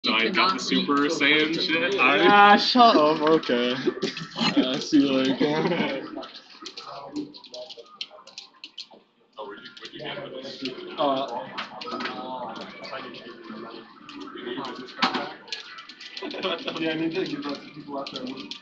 So I got the Super Saiyan shit. Ah, shut up. Okay. I see, like. Oh, where'd you get it? Yeah, I need to give that to people after I win.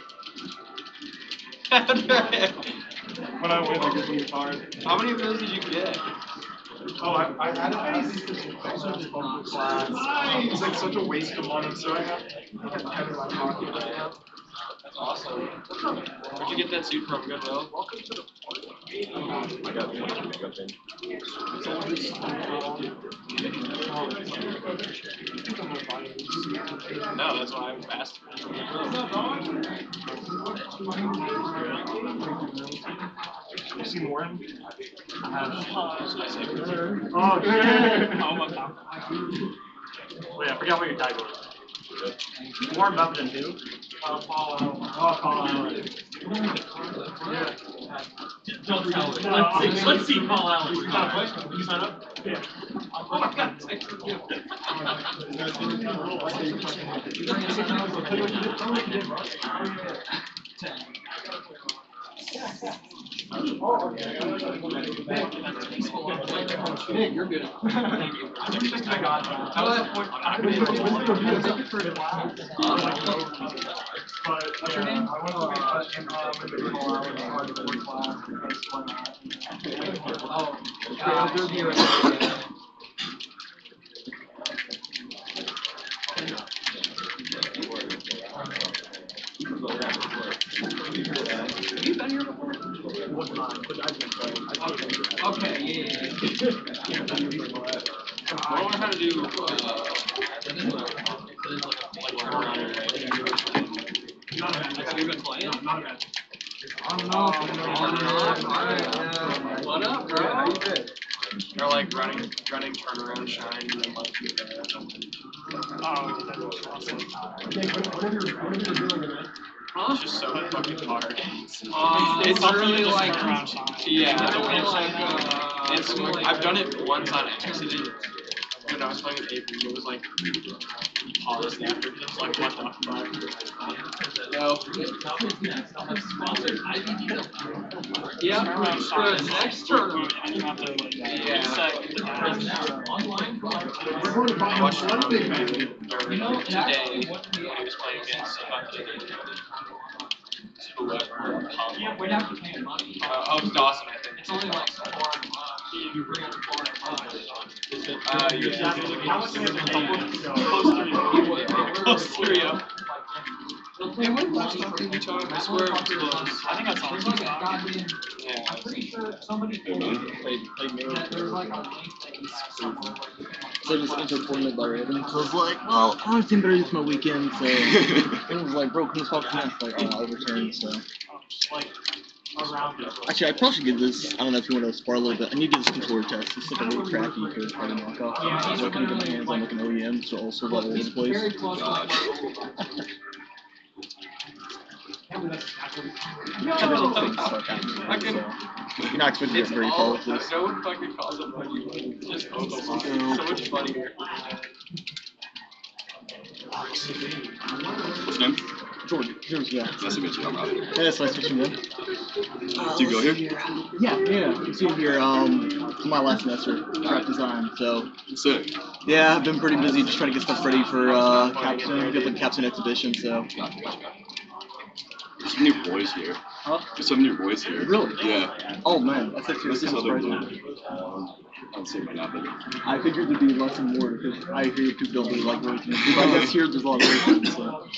When I win, I give them the card. How many of those did you get? Oh, I had it. I think it's such a bumper class. It's like such a waste of money, so I have it in my pocket right now. That's awesome. Where'd you get that suit from, Goodwill? Welcome to the party. I got one. No, that's why I'm fast. You see more in? Oh, Wait, I forgot what your tag was. Warm up than two? Paul Allen. Oh, Paul Allen. Don't tell me. Let's see Paul Allen. You sign up? Yeah. Oh my god, thanks for you. Hey, you're good. I got that. That was the point. But what's your name? I went to make Paul Allen hard to work class because why not? Have you been here before? Okay, yeah. I wonder how to do, have you been playing? What up, bro? How you been? Or like running turnaround shine and then like it's just so fucking hard. It's really like it's I've done it once on accident when I was playing with Avery. It was like he paused after he was like, what the fuck? No. Yeah, for the next tournament. Yeah. I watched today when he was playing against whoever. Oh, it's Dawson, I think. It's only like Close 3-0. Hey, when last time did we talk? I swear it was close. I think I saw it. Yeah. I'm pretty sure somebody told me that there's like a link that you have somewhere where you can So just entered tournament already. So I was like, well, I don't think better use my weekend, so it was like, bro, can this talk next? Like, oh, I'll return, so. Actually, I probably should give this, I don't know if you want to spar a little bit, I need to do this controller test. This is like a really crappy first party knockoff. So I can get my hands on like an OEM, so also about all over the place. I can. You're not expecting to get very far with this. No one fucking calls them like you. Just Pokemon. So much funnier. What's name? George, yeah. Nice to meet you, Rob. Yeah, that's nice to meet you. Do you go here? Yeah. You see here, for my last semester, graphic design, so. Sick. Yeah, I've been pretty busy just trying to get stuff ready for, Capstone, get the Capstone exhibition, so. There's some new boys here. Huh? There's some new boys here. Really? Yeah. Oh man, that's actually What's this kind of other surprising. blue? I don't see it right now, but I figured there'd be less and more because I hear people don't really like rotating. But I guess here there's a lot of rotating, so.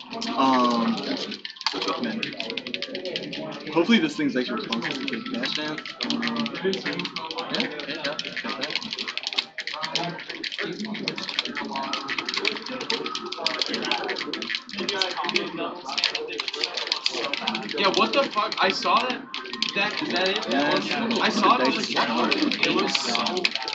Man. Hopefully this thing's actually responsive to the Dash Dance. Yeah, what the fuck? I saw that. Is that it? Yeah. I saw it. I was like, what? It looks so.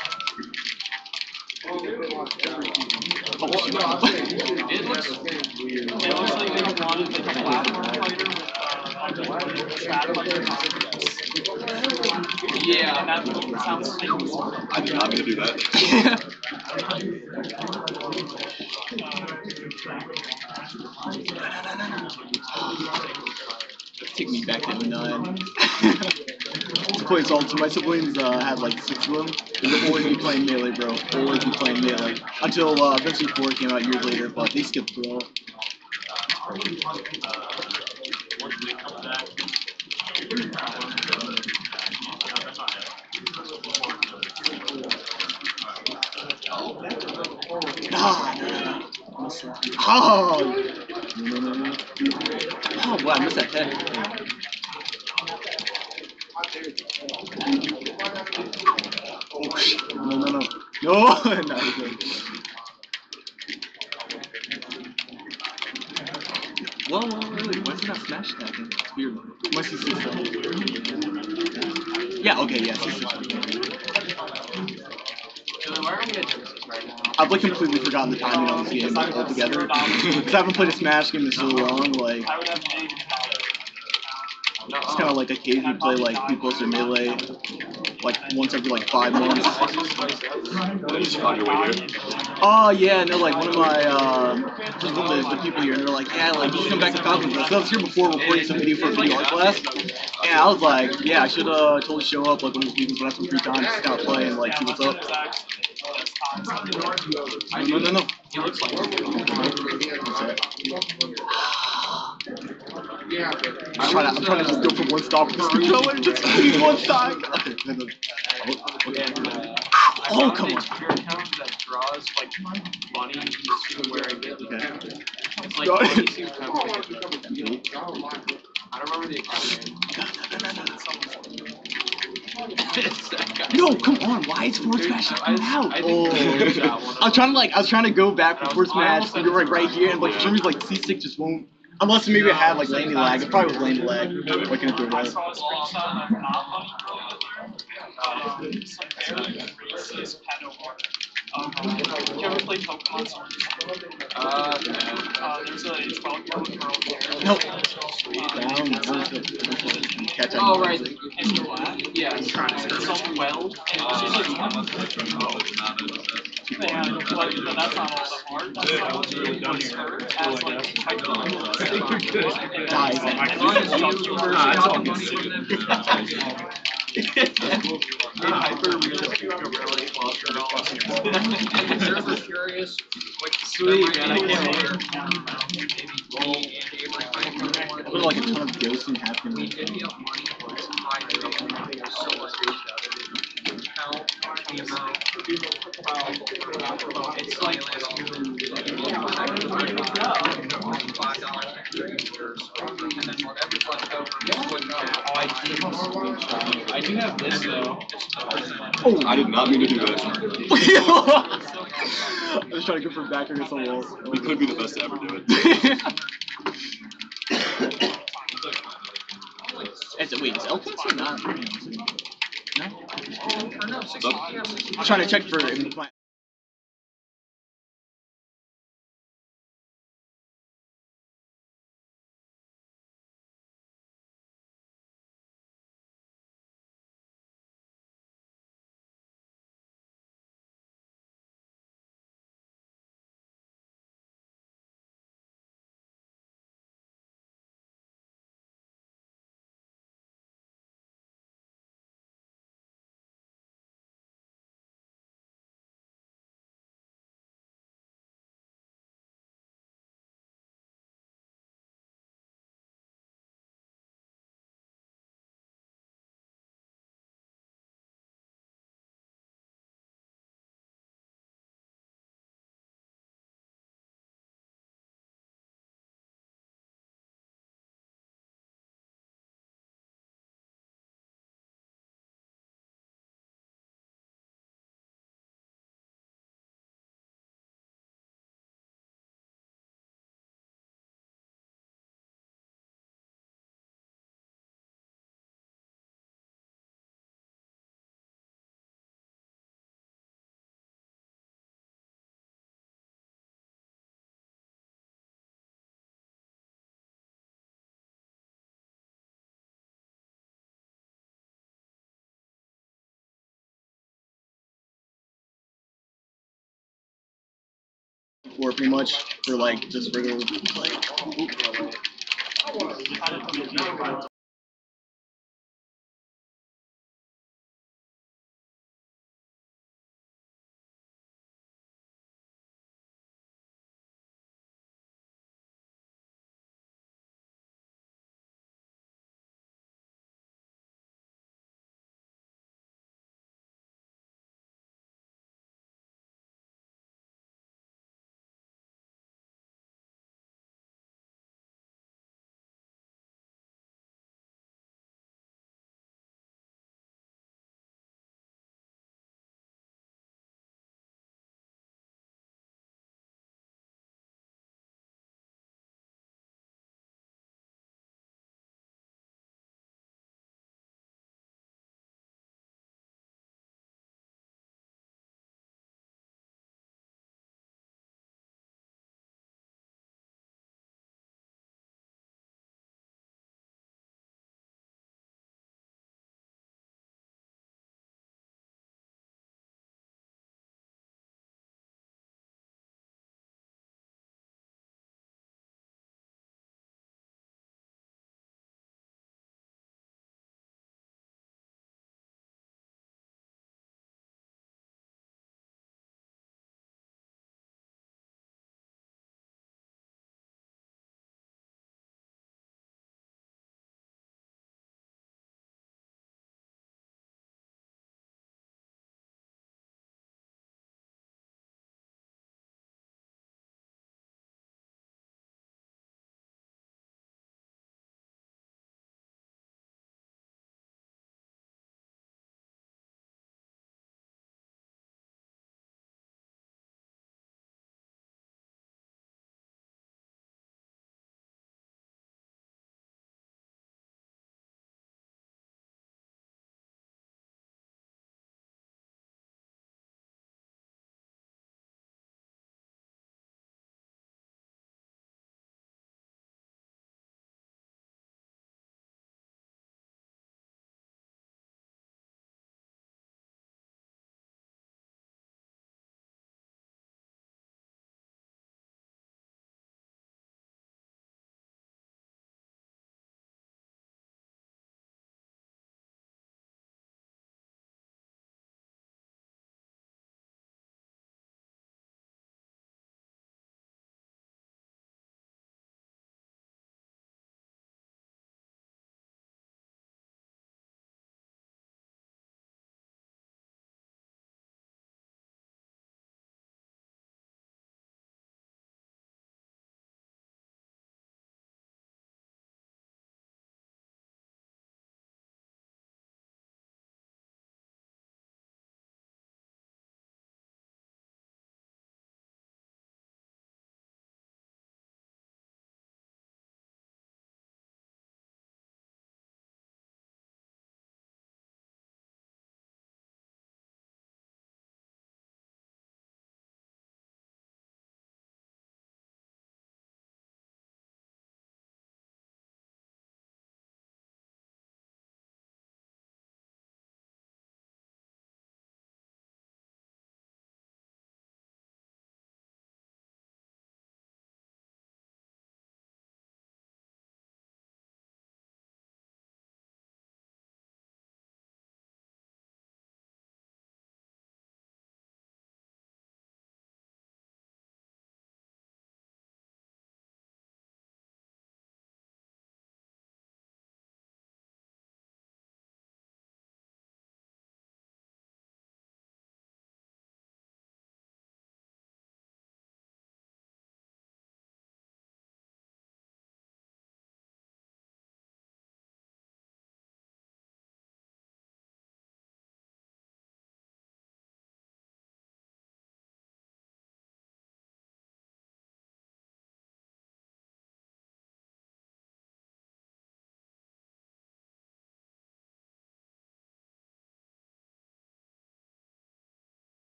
It looks like they wanted like a platform fighter with trap players. Yeah, that sounds stupid. I did not mean to do that. Take me back to '09. To play Assault, so my siblings had like 6 of them. And they'd always be playing Melee, bro. Always be playing Melee. Until eventually 4 came out years later, but they skipped Brawl. Oh! Oh, boy, I missed that hit. Oh, shit. No. No, not good. Whoa, really? Why is it not smash attacking? It's weird. Must be C6. Yeah, okay, yeah, C6. I've like completely forgotten the timing on this game altogether. Because I haven't played a Smash game in so long, like... It's kind of like occasionally play like Pupos or Melee, like once every like 5 months. Just found your way here. Oh yeah, no, like one of my just one of the people here, and they're like, yeah, like you should come back to Falcon. So I was here before recording some video for a video art class, and I was like, yeah, I should totally show up like one of these weekends when I have some free time, just kind of play and like see what's up. No. He looks like I'm trying to just go for one stop with this controller, just one stop. Okay. Oh, come on. Your account that draws like bunnies where I get it's like Got it. bunnies who have like I don't remember the account name. No, come on. Why is Force Smash not coming out? I Oh, I was trying to go back for Force Smash, and you're right here, and like for some reason like C6 just won't. Unless maybe it had like landing lag. It probably was landing lag. What can it do about it? You ever play Pokemon Sword? There's a 12-year-old girl there. No. Down. Catch on. Oh, right. And yeah, it's on Weld. And she's like, yeah, but that's not all that hard. That's not what's really done here. As like, Sweet, man, I can't wait. I put like a ton of ghosts and half We did get money for it. So much it's like $5 extra users, and then whatever's left over, I do have this though. Oh, I did not mean to do that. I was trying to go for back against the wall. We could be the best to ever do it. Wait, is Elkins or not? No? What's up? I'm trying to check for or pretty much for like just regular like.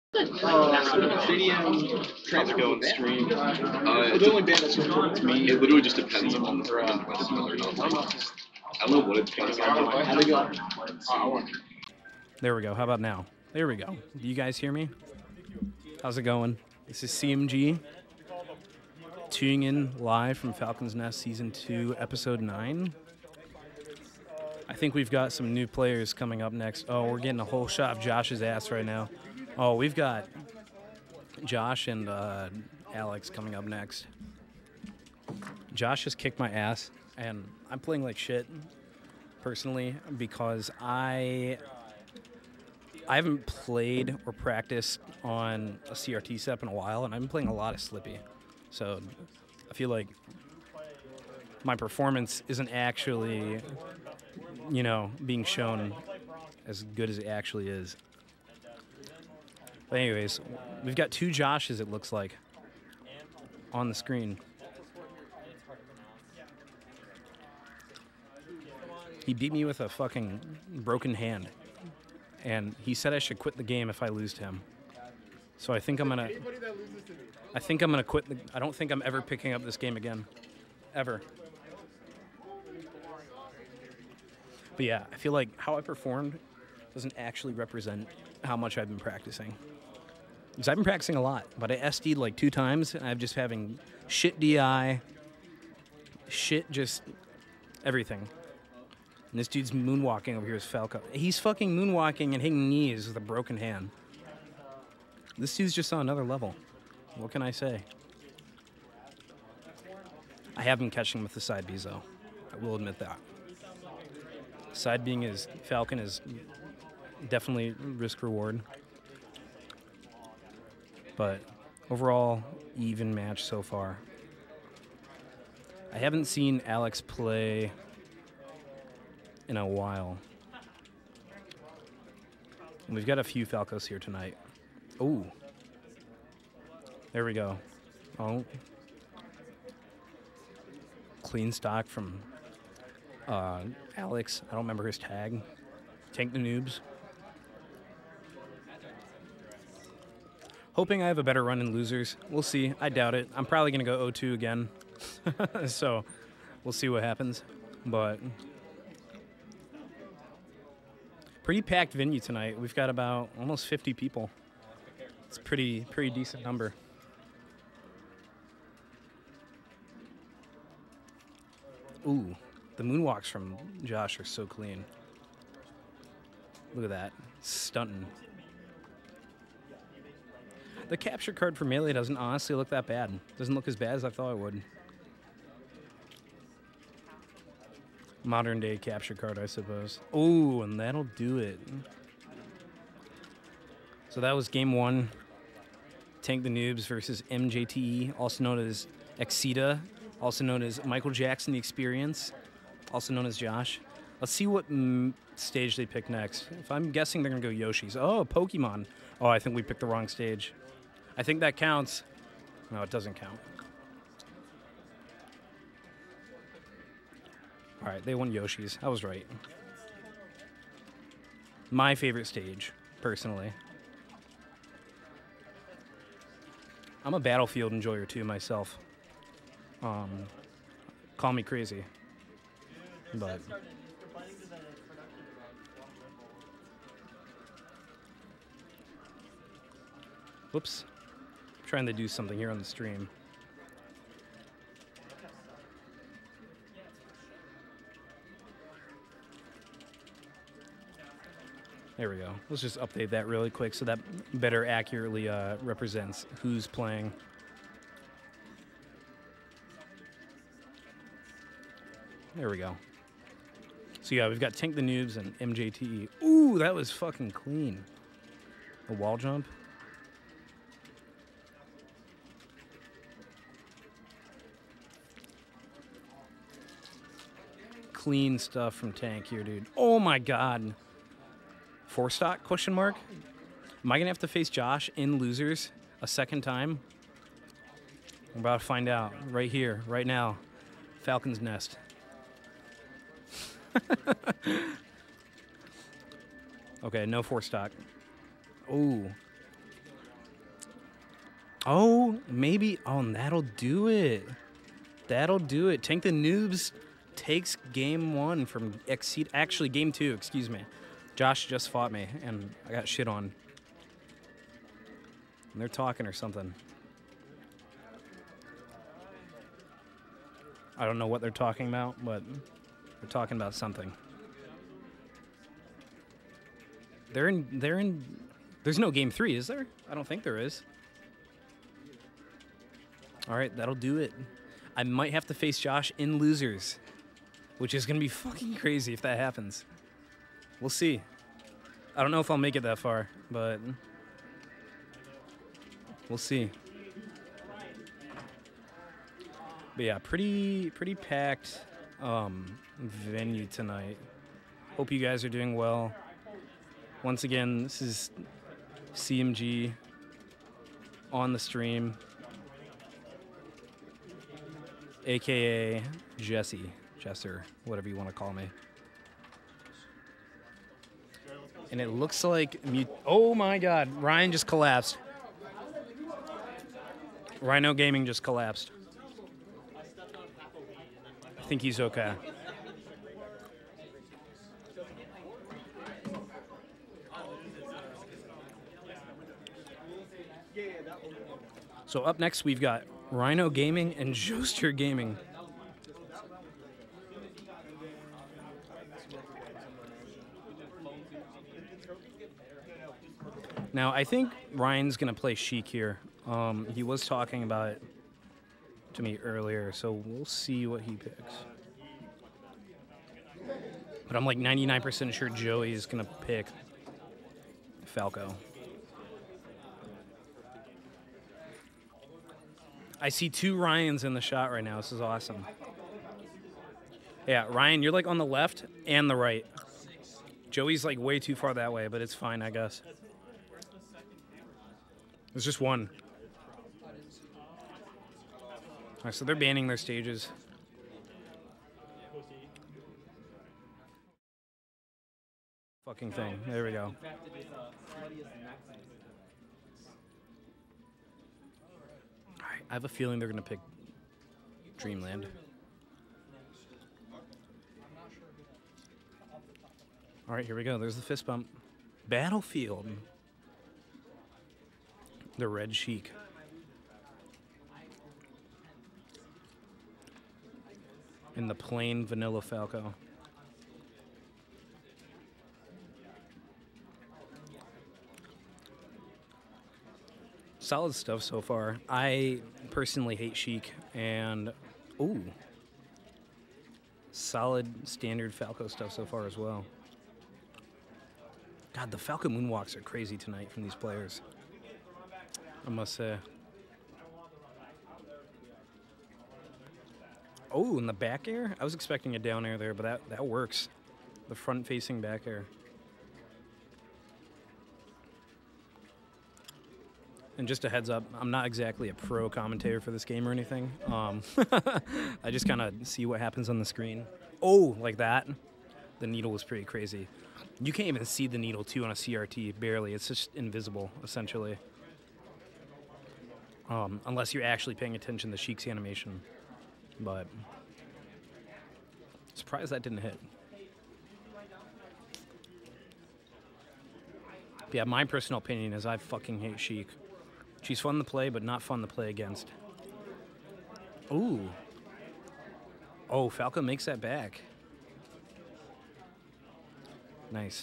Stadium How's it going, stream? The only band that's recorded to me. It literally just depends on the whether or not. I don't know what it depends on. How they go? There we go. How about now? There we go. Do you guys hear me? How's it going? This is CMG tuning in live from Falcon's Nest Season 2, Episode 9. I think we've got some new players coming up next. Oh, we're getting a whole shot of Josh's ass right now. Oh, we've got Josh and Alex coming up next. Josh just kicked my ass, and I'm playing like shit, personally, because I haven't played or practiced on a CRT step in a while, and I've been playing a lot of Slippy. So I feel like my performance isn't actually, you know, being shown as good as it actually is. But anyways, we've got two Joshes, it looks like, on the screen. He beat me with a fucking broken hand. And he said I should quit the game if I lose to him. So I think I'm gonna quit I don't think I'm ever picking up this game again. Ever. But yeah, I feel like how I performed doesn't actually represent how much I've been practicing. Because I've been practicing a lot, but I SD'd like 2 times, and I'm just having shit DI, shit just everything. And this dude's moonwalking over here as Falco. He's fucking moonwalking and hitting knees with a broken hand. This dude's just on another level. What can I say? I have been catching him with the side Bs, though. I will admit that. Side being his Falcon is definitely risk reward. But overall, even match so far. I haven't seen Alex play in a while. And we've got a few Falcos here tonight. Oh. There we go. Oh. Clean stock from Alex. I don't remember his tag. Tank the Noobs. Hoping I have a better run in losers. We'll see. I doubt it. I'm probably going to go 0-2 again. So we'll see what happens. But pretty packed venue tonight. We've got about almost 50 people. It's a pretty decent number. Ooh, the moonwalks from Josh are so clean. Look at that. Stunting. The capture card for Melee doesn't honestly look that bad. Doesn't look as bad as I thought it would. Modern day capture card, I suppose. Ooh, and that'll do it. So that was game 1. Tank the Noobs versus MJTE, also known as Exita, also known as Michael Jackson the Experience, also known as Josh. Let's see what stage they pick next. If I'm guessing, they're going to go Yoshi's. Oh, Pokemon. Oh, I think we picked the wrong stage. I think that counts. No, it doesn't count. All right, they won Yoshi's. I was right. My favorite stage, personally. I'm a Battlefield enjoyer too myself. Call me crazy, but whoops, I'm trying to do something here on the stream. There we go. Let's just update that really quick so that better accurately represents who's playing. There we go. So yeah, we've got Tank the Noobs and MJTE. Ooh, that was fucking clean. A wall jump. Clean stuff from Tank here, dude. Oh my god. 4-stock, question mark? Am I going to have to face Josh in losers a second time? We're about to find out right here, right now. Falcon's Nest. Okay, no 4-stock. Ooh. Oh, maybe. Oh, and that'll do it. That'll do it. Tank the Noobs takes game 1 from Exceed. Actually, game 2, excuse me. Josh just fought me, and I got shit on. And they're talking or something. I don't know what they're talking about, but they're talking about something. They're in. There's no game 3, is there? I don't think there is. All right, that'll do it. I might have to face Josh in losers, which is gonna be fucking crazy if that happens. We'll see. I don't know if I'll make it that far, but we'll see. But yeah, pretty packed venue tonight. Hope you guys are doing well. Once again, this is CMG on the stream, aka Jester, whatever you want to call me. And it looks like oh my god, Ryan just collapsed. Rhino Gaming just collapsed. I think he's okay. So up next we've got Rhino Gaming and Joester Gaming. Now I think Ryan's gonna play Sheik here. He was talking about it to me earlier, so we'll see what he picks. But I'm like 99% sure Joey is gonna pick Falco. I see 2 Ryans in the shot right now. This is awesome. Yeah, Ryan, you're like on the left and the right. Joey's like way too far that way, but it's fine, I guess. There's just one. All right, so they're banning their stages. Fucking thing. There we go. Alright, I have a feeling they're gonna pick Dreamland. Alright, here we go. There's the fist bump. Battlefield. The Red Sheik. And the plain vanilla Falco. Solid stuff so far. I personally hate Sheik, and ooh, solid standard Falco stuff so far as well. God, the Falco moonwalks are crazy tonight from these players, I must say. Oh, and the back air? I was expecting a down air there, but that works. The front-facing back air. And just a heads up, I'm not exactly a pro commentator for this game or anything. I just kind of see what happens on the screen. Oh, like that. The needle was pretty crazy. You can't even see the needle, too, on a CRT, barely. It's just invisible, essentially. Unless you're actually paying attention to Sheik's animation. But surprised that didn't hit. But yeah, my personal opinion is I fucking hate Sheik. She's fun to play, but not fun to play against. Ooh. Oh, Falco makes that back. Nice.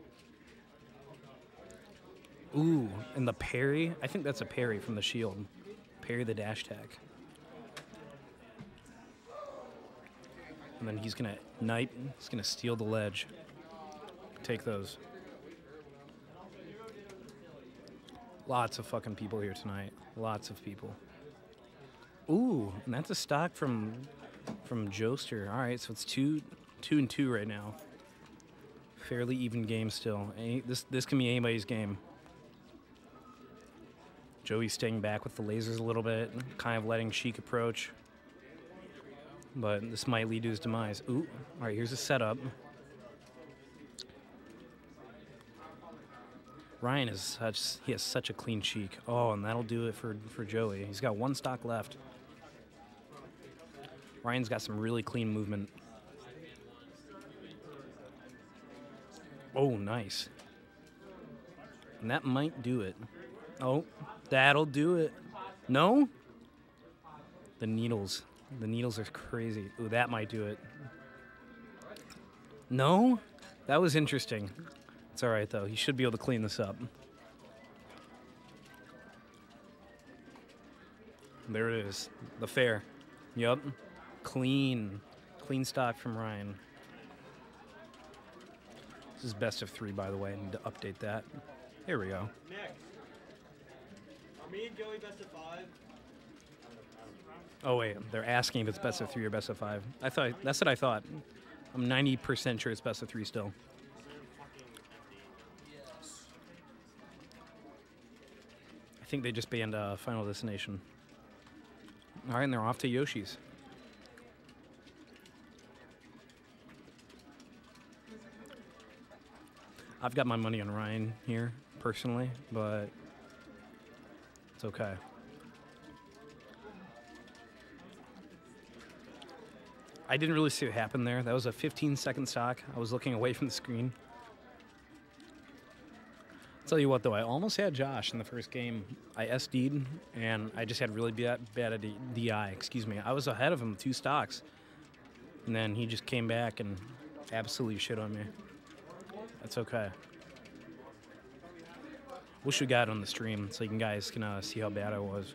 Ooh, and the parry. I think that's a parry from the shield. Parry the dash attack. And then he's gonna knight. He's gonna steal the ledge. Take those. Lots of fucking people here tonight. Lots of people. Ooh, and that's a stock from Joester. All right, so it's 2-2 right now. Fairly even game still. This can be anybody's game. Joey's staying back with the lasers a little bit, kind of letting Sheik approach. But this might lead to his demise. Ooh, all right, here's a setup. Ryan is he has such a clean cheek. Oh, and that'll do it for Joey. He's got one stock left. Ryan's got some really clean movement. Oh, nice. And that might do it. Oh, that'll do it. No? The needles. The needles are crazy. Ooh, that might do it. No? That was interesting. It's all right, though. He should be able to clean this up. There it is. The fair. Yup. Clean. Clean stock from Ryan. This is best of 3, by the way. I need to update that. Here we go. Nick, are me and Joey best of 5? Oh, wait. They're asking if it's best of 3 or best of 5. That's what I thought. I'm 90% sure it's best of 3 still. I think they just banned Final Destination. All right, and they're off to Yoshi's. I've got my money on Ryan here, personally, but it's okay. I didn't really see what happened there. That was a 15-second stock. I was looking away from the screen. I'll tell you what, though, I almost had Josh in the first game. I SD'd, and I just had really bad DI. Excuse me. I was ahead of him with 2 stocks, and then he just came back and absolutely shit on me. That's okay. Wish we got it on the stream so you guys can see how bad I was.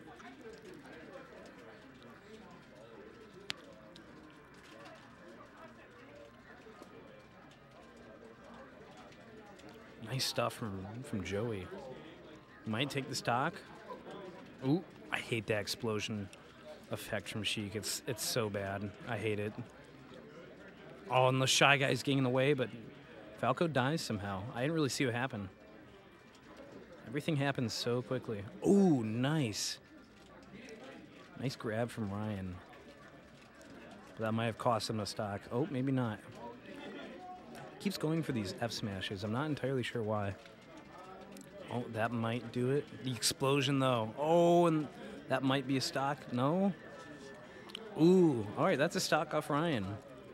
Nice stuff from Joey. Might take the stock. Ooh, I hate that explosion effect from Sheik. It's so bad. I hate it. Oh, and the Shy Guy's getting in the way, but Falco dies somehow. I didn't really see what happened. Everything happens so quickly. Ooh, nice. Nice grab from Ryan. But that might have cost him a stock. Oh, maybe not. Keeps going for these F smashes. I'm not entirely sure why. Oh, that might do it. The explosion, though. Oh, and that might be a stock. No? Ooh, all right, that's a stock off Ryan.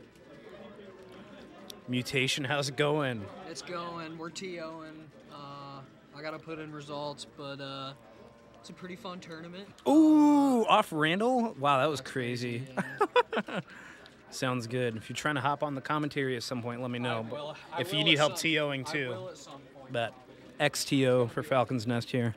Mutation, how's it going? It's going. We're TOing. I gotta put in results, but it's a pretty fun tournament. Ooh, off Randall? Wow, that was crazy. Sounds good. If you're trying to hop on the commentary at some point, let me know. But if you need help TOing too. I will at some point. But XTO for Falcon's Nest here.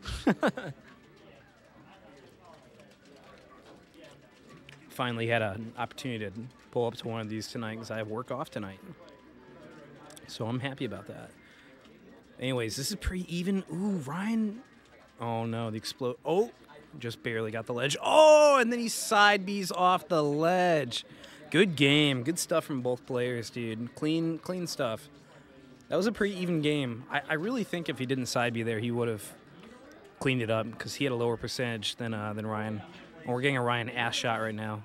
Finally had an opportunity to pull up to one of these tonight because I have work off tonight. So I'm happy about that. Anyways, this is pretty even. Ooh, Ryan. Oh, no, the explode. Oh, just barely got the ledge. Oh, and then he side B's off the ledge. Good game. Good stuff from both players, dude. Clean stuff. That was a pretty even game. I really think if he didn't side B there, he would have cleaned it up because he had a lower percentage than Ryan. And we're getting a Ryan ass shot right now.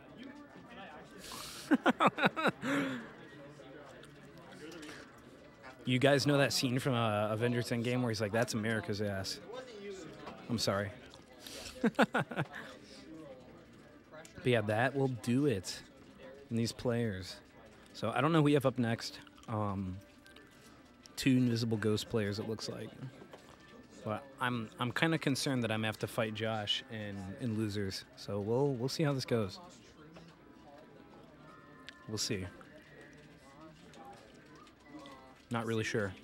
You guys know that scene from Avengers Endgame where he's like, "That's America's ass." I'm sorry. But yeah, that will do it. And these players. So I don't know who we have up next. 2 Invisible Ghost players, it looks like. But I'm kind of concerned that I'm gonna have to fight Josh in losers. So we'll see how this goes. We'll see. Not really sure.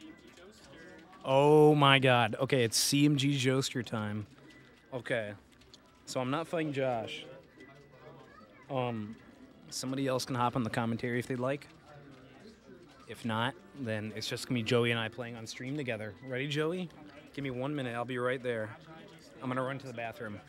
Oh my god. Okay, it's CMG Joester time. Okay. So I'm not fighting Josh. Somebody else can hop on the commentary if they'd like. If not, then it's just gonna be Joey and I playing on stream together. Ready, Joey? Give me 1 minute. I'll be right there. I'm gonna run to the bathroom.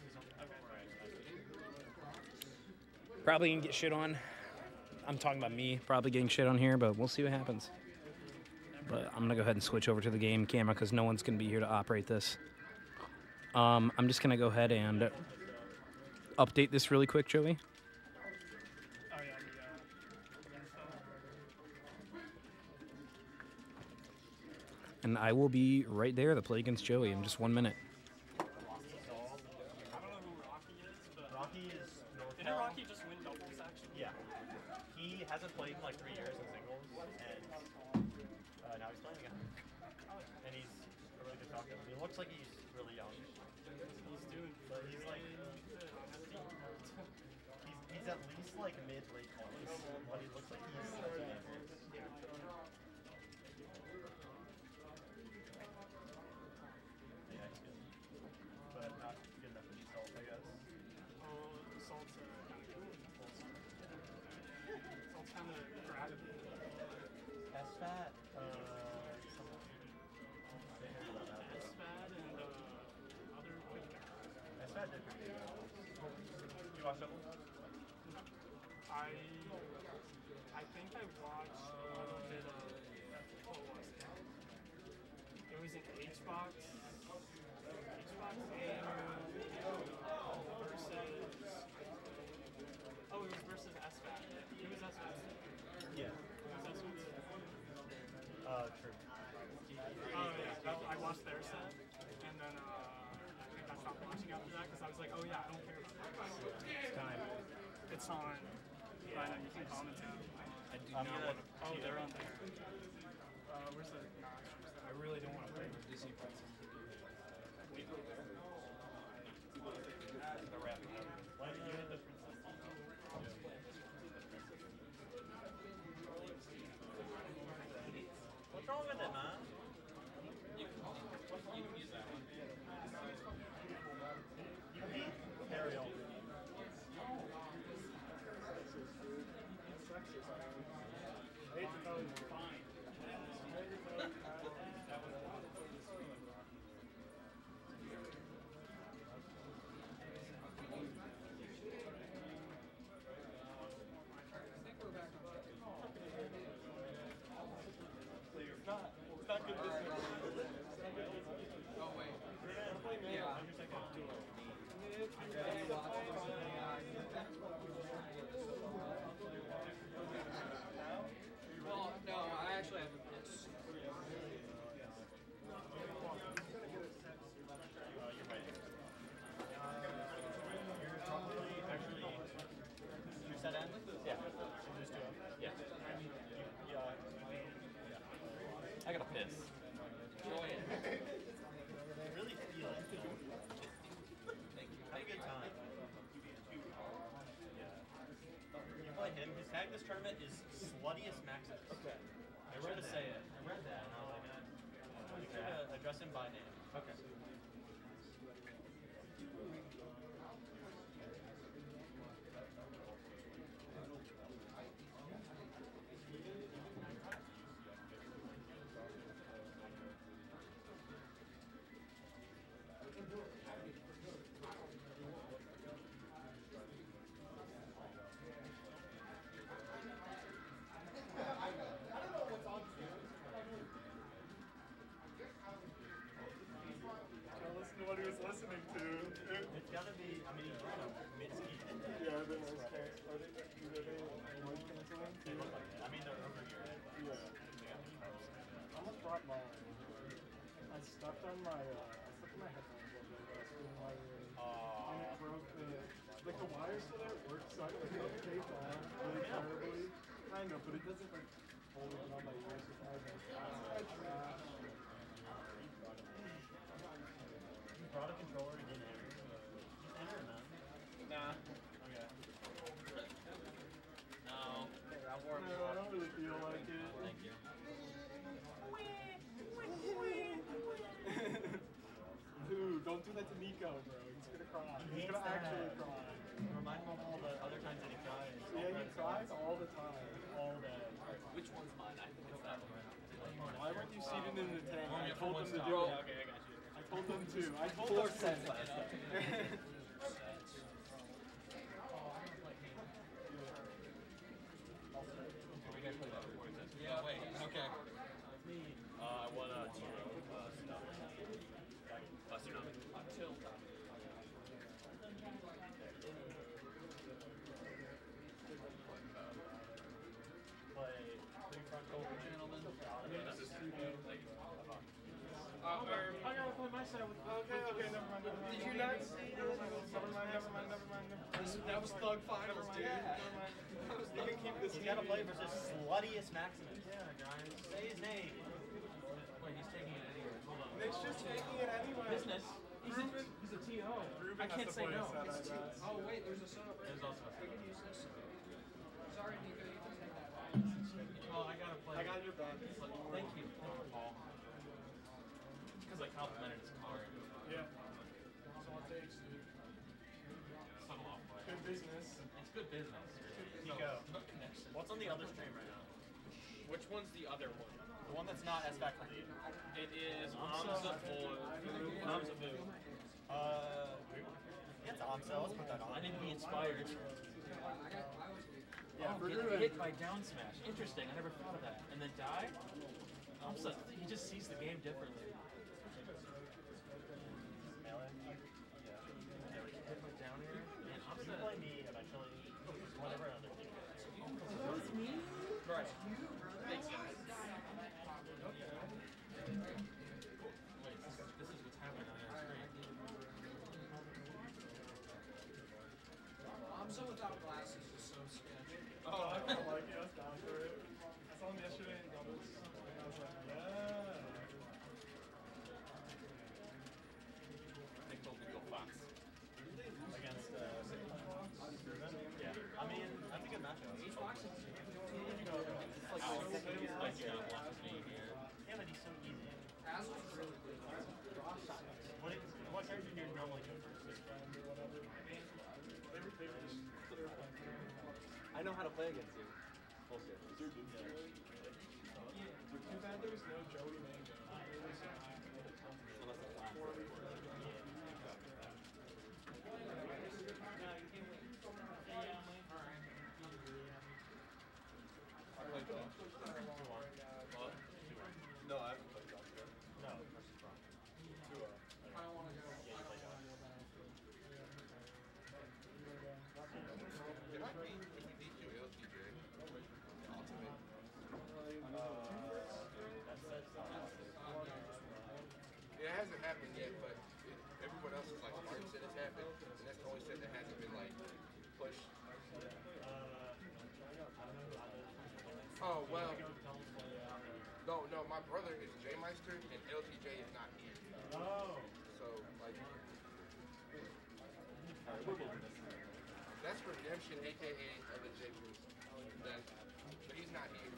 Probably gonna get shit on. I'm talking about me probably getting shit on here, but we'll see what happens. But I'm gonna go ahead and switch over to the game camera because no one's gonna be here to operate this. I'm just gonna go ahead and update this really quick, Joey. And I will be right there to play against Joey in just 1 minute. I don't know who Rocky is, but Rocky is didn't Rocky just win doubles actually? Yeah. He hasn't played in like 3 years in singles, and now he's playing again. And he's a really good talker. He looks like he's really young. He's doing. But he's like, he's at least like mid-late 20s, but he looks like he's a teenager. Yeah, he's good. But not good enough to be salt, I guess. Oh, Salt's kind of cool. Salt's kind of grabby. SFAT, something. SFAT and other white guy. SFAT did pretty good. You watch that one? I think I watched a little bit of what was it? It was an HBox game versus it was versus SFAT. It was SFAT. Yeah. It was SFAT. True. Oh yeah, I watched their set, and then I think I stopped watching after that because I was like, oh yeah, I don't care about that. It's time. It's on, but you can commentate. I do I'm not gonna- want to. Oh, they're on there. Where's the notch? I really don't want to play with Disney Princess. They're wrapping up. Why did you hit the princess? What's wrong with it, man? You hate Ariel. I hate to tell you, you're fine. It's not good business. Oh wait. Yeah. Well, no, I actually have a pitch. You're right. You're probably actually two set ends? Yeah. Just two of them? Yeah. Yeah. I gotta piss. I really feel it. Have a good time. You play him. His tag this tournament is Sluttiest Maxis. Okay. I read to say it. I read that and I was like, you should address him by name. Okay. Listen to what he was listening to. It's gotta be, I mean, Mitski. Yeah, the nice case. Are they white canceling? They look like it. I mean, they're over here. Yeah. I almost brought mine. I stepped on my headphones over there. I was doing my and it broke the wires still there work suck. Like it's taped on really terribly. I know, but it doesn't like hold it on my ears with my headphones. You brought a controller to get in. Just enter, man. Nah. Okay. No. That works. No, I don't really feel like it. Thank you. Dude, don't do that to Nico, bro. He's gonna cry. He's gonna actually cry. Remind him of all the other times that he cries. Yeah, he cries all the time. All day. Which one's mine? I think it's that one. Why weren't you seated in the tank? I Yeah, told them to do Oh, it. okay, I got you. I told them to. I told them to. Yeah, wait, okay. I won a Tsunami. Chill. Play three front over. Gentlemen. Yeah, this is I gotta play my side with. Okay, never mind. Did you not see? Never mind. That was Thug Finals, dude. Never mind. You can keep this. He's gotta play versus Sluttiest Maximus. Yeah, guys. Say his name. Wait, he's taking it anyway. Hold on. Nick's just taking it anyway. Business. He's a TO. I can't say no. Oh wait, there's a setup. There's also a We can use this. Sorry, Nico, you can take that. Oh, I gotta play. I got your back. Thank you, Paul. Because I complimented his car. Yeah. That's all it takes, dude. Subtle off play. Good business. It's good business. Nico. What's on the other stream right now? Which one's the other one? The one that's not SBAC Khalid. It is Amsa or Amsa Vu. Yeah, it's Amsa. Let's put that on. I need to be inspired. Yeah, Oh, get hit by down smash. Interesting. I never thought of that. And then die? Amsa, he just sees the game differently. Hit by down air. Man, Amsa. Play me eventually. Whatever other team. Right. Thanks, guys. Wait, this is what's happening on your screen. Amsa without glasses is so sketchy. Oh, I don't like it. I was down for it. I saw him yesterday in doubles. And I was like, yeah. They told me to go Fox. Against yeah. I mean, that's a good matchup. It's like you got one for me here. Yeah, but he's so easy. Dazzle's really good. What character do you normally go first? I know how to play against you. Bullshit. Too bad there was no Joey Mango. No, I haven't played golf yet. No, versus Trump. I don't want to go. I don't want to go back. Did I beat you, LTJ? Ultimate. It hasn't happened yet, but everyone else is like Martin said it's happened, and that's the only set that hasn't been like pushed. Oh well. No, my brother is J Meister and LTJ is not here. Oh. So like that's Redemption, aka other J Bruce. But he's not here.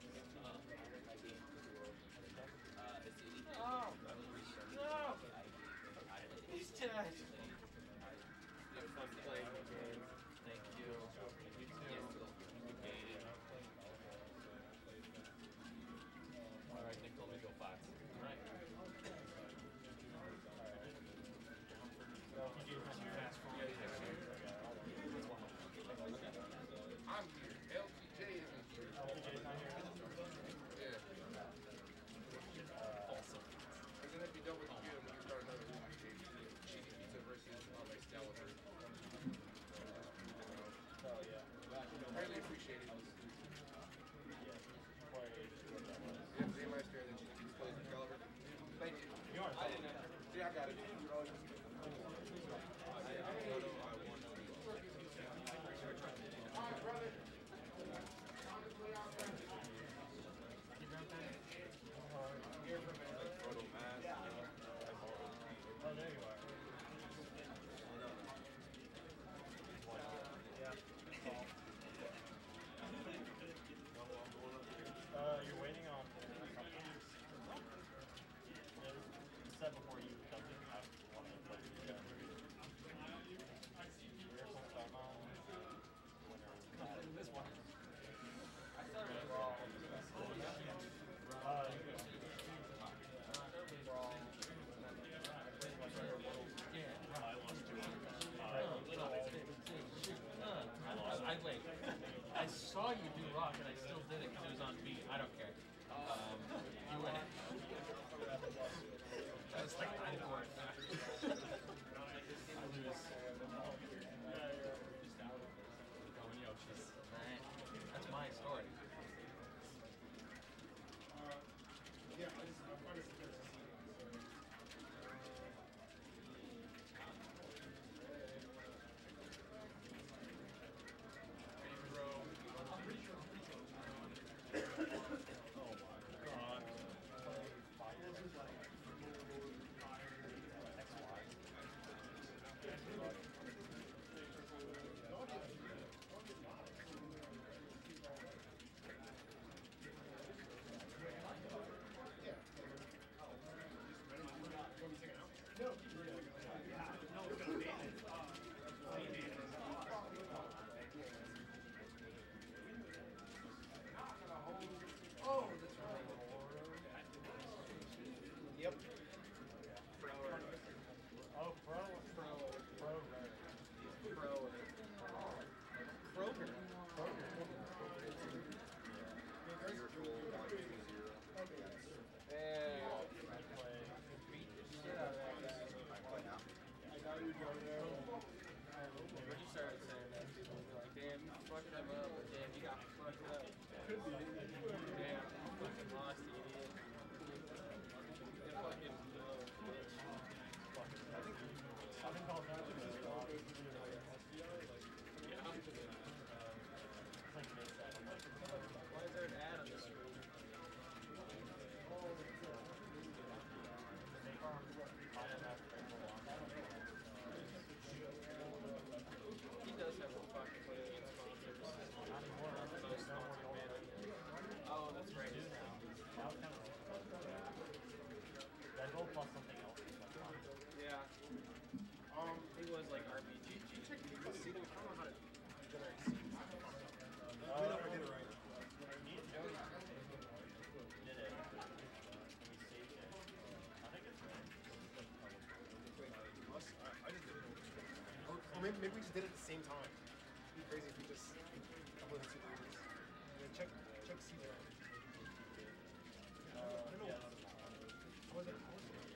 Oh. No. He's dead. Have fun playing the game. Thank you. You too. Alright, Nick told me to go Fox. Alright. I'm here. LTJ isn't here. He does have a fucking million sponsors. Not anymore. The most sponsored manager. Oh, that's right. Red Bull plus something else. Yeah. He was like RBG. Did you check the seating? I don't know how to generate seats. I did it right. Me and Joey did it. And we saved it. I think it's right. Wait, us? I just did it. Or maybe we just did it at the same time. It'd be crazy if we just uploaded 2 videos. Yeah, check seats right. I don't know. Was it?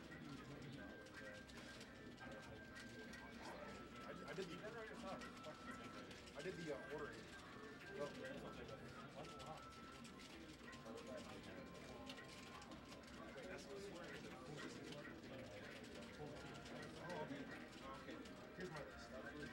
I did the ordering. Okay. Here's my list.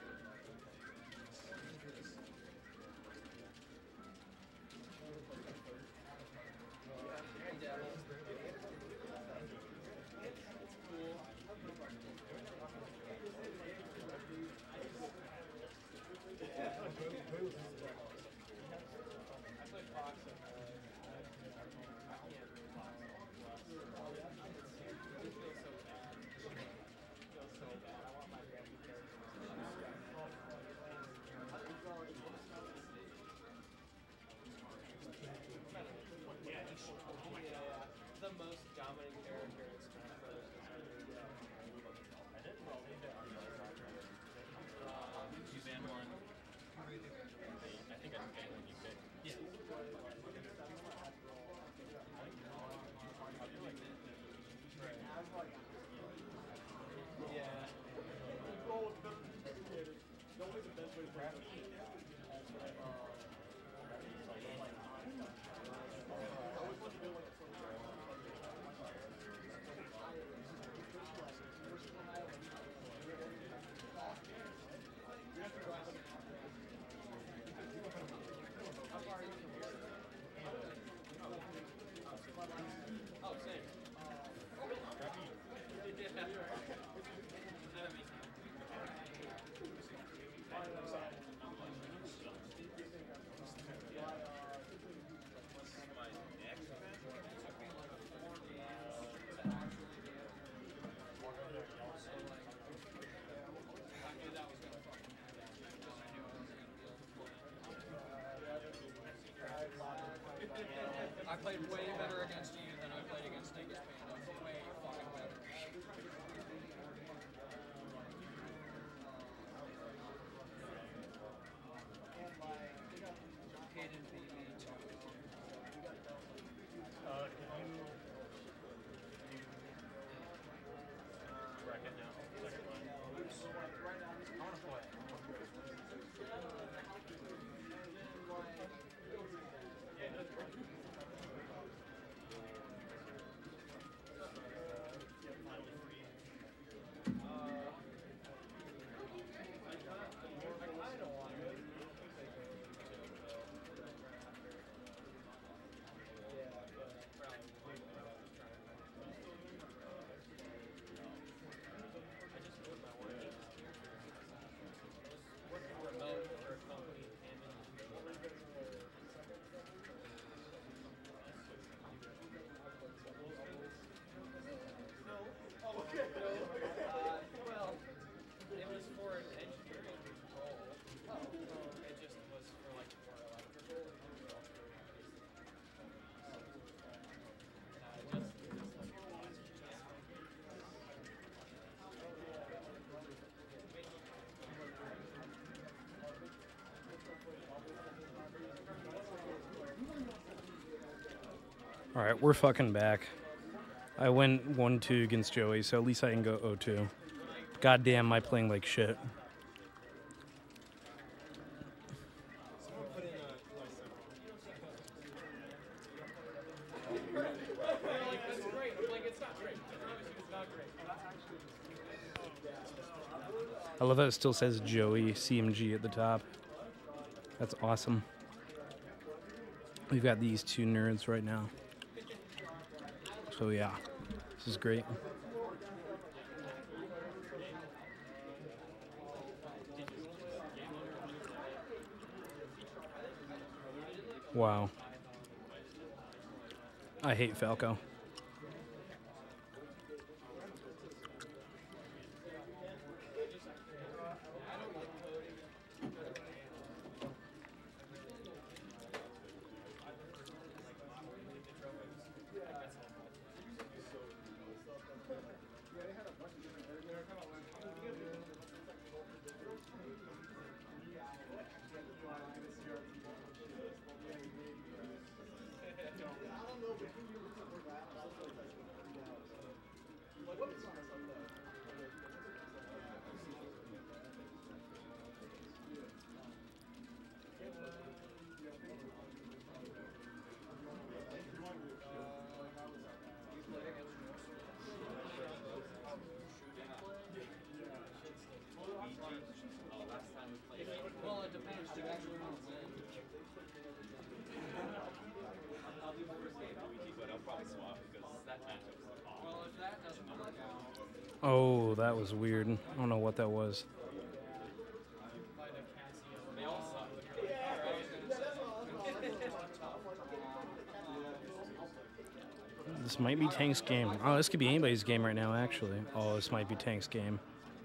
The most dominant character in Smash Bros. I didn't believe it on the You ban one. I think I ban one you pick. Yeah. Oh, same. I played way better against you than I played against Dingus Panda. Way fucking better. Hayden beat me too. Can you bracket now? Second line. I want to play. Well, it was for an engineering role. It just was for like more electrical. All right, we're fucking back. I went 1-2 against Joey, so at least I can go 0-2. God damn, am I playing like shit. Someone put in a like, that's great. I'm like, it's not great. It's not great. I love how it still says Joey CMG at the top. That's awesome. We've got these two nerds right now. So yeah, this is great. Wow. I hate Falco. Well, it depends. Do you actually want to win? Well, if that doesn't work out, Oh, that was weird. I don't know what that was. they all suck. This might be Tank's game. Oh, this could be anybody's game right now, actually. Oh, this might be Tank's game.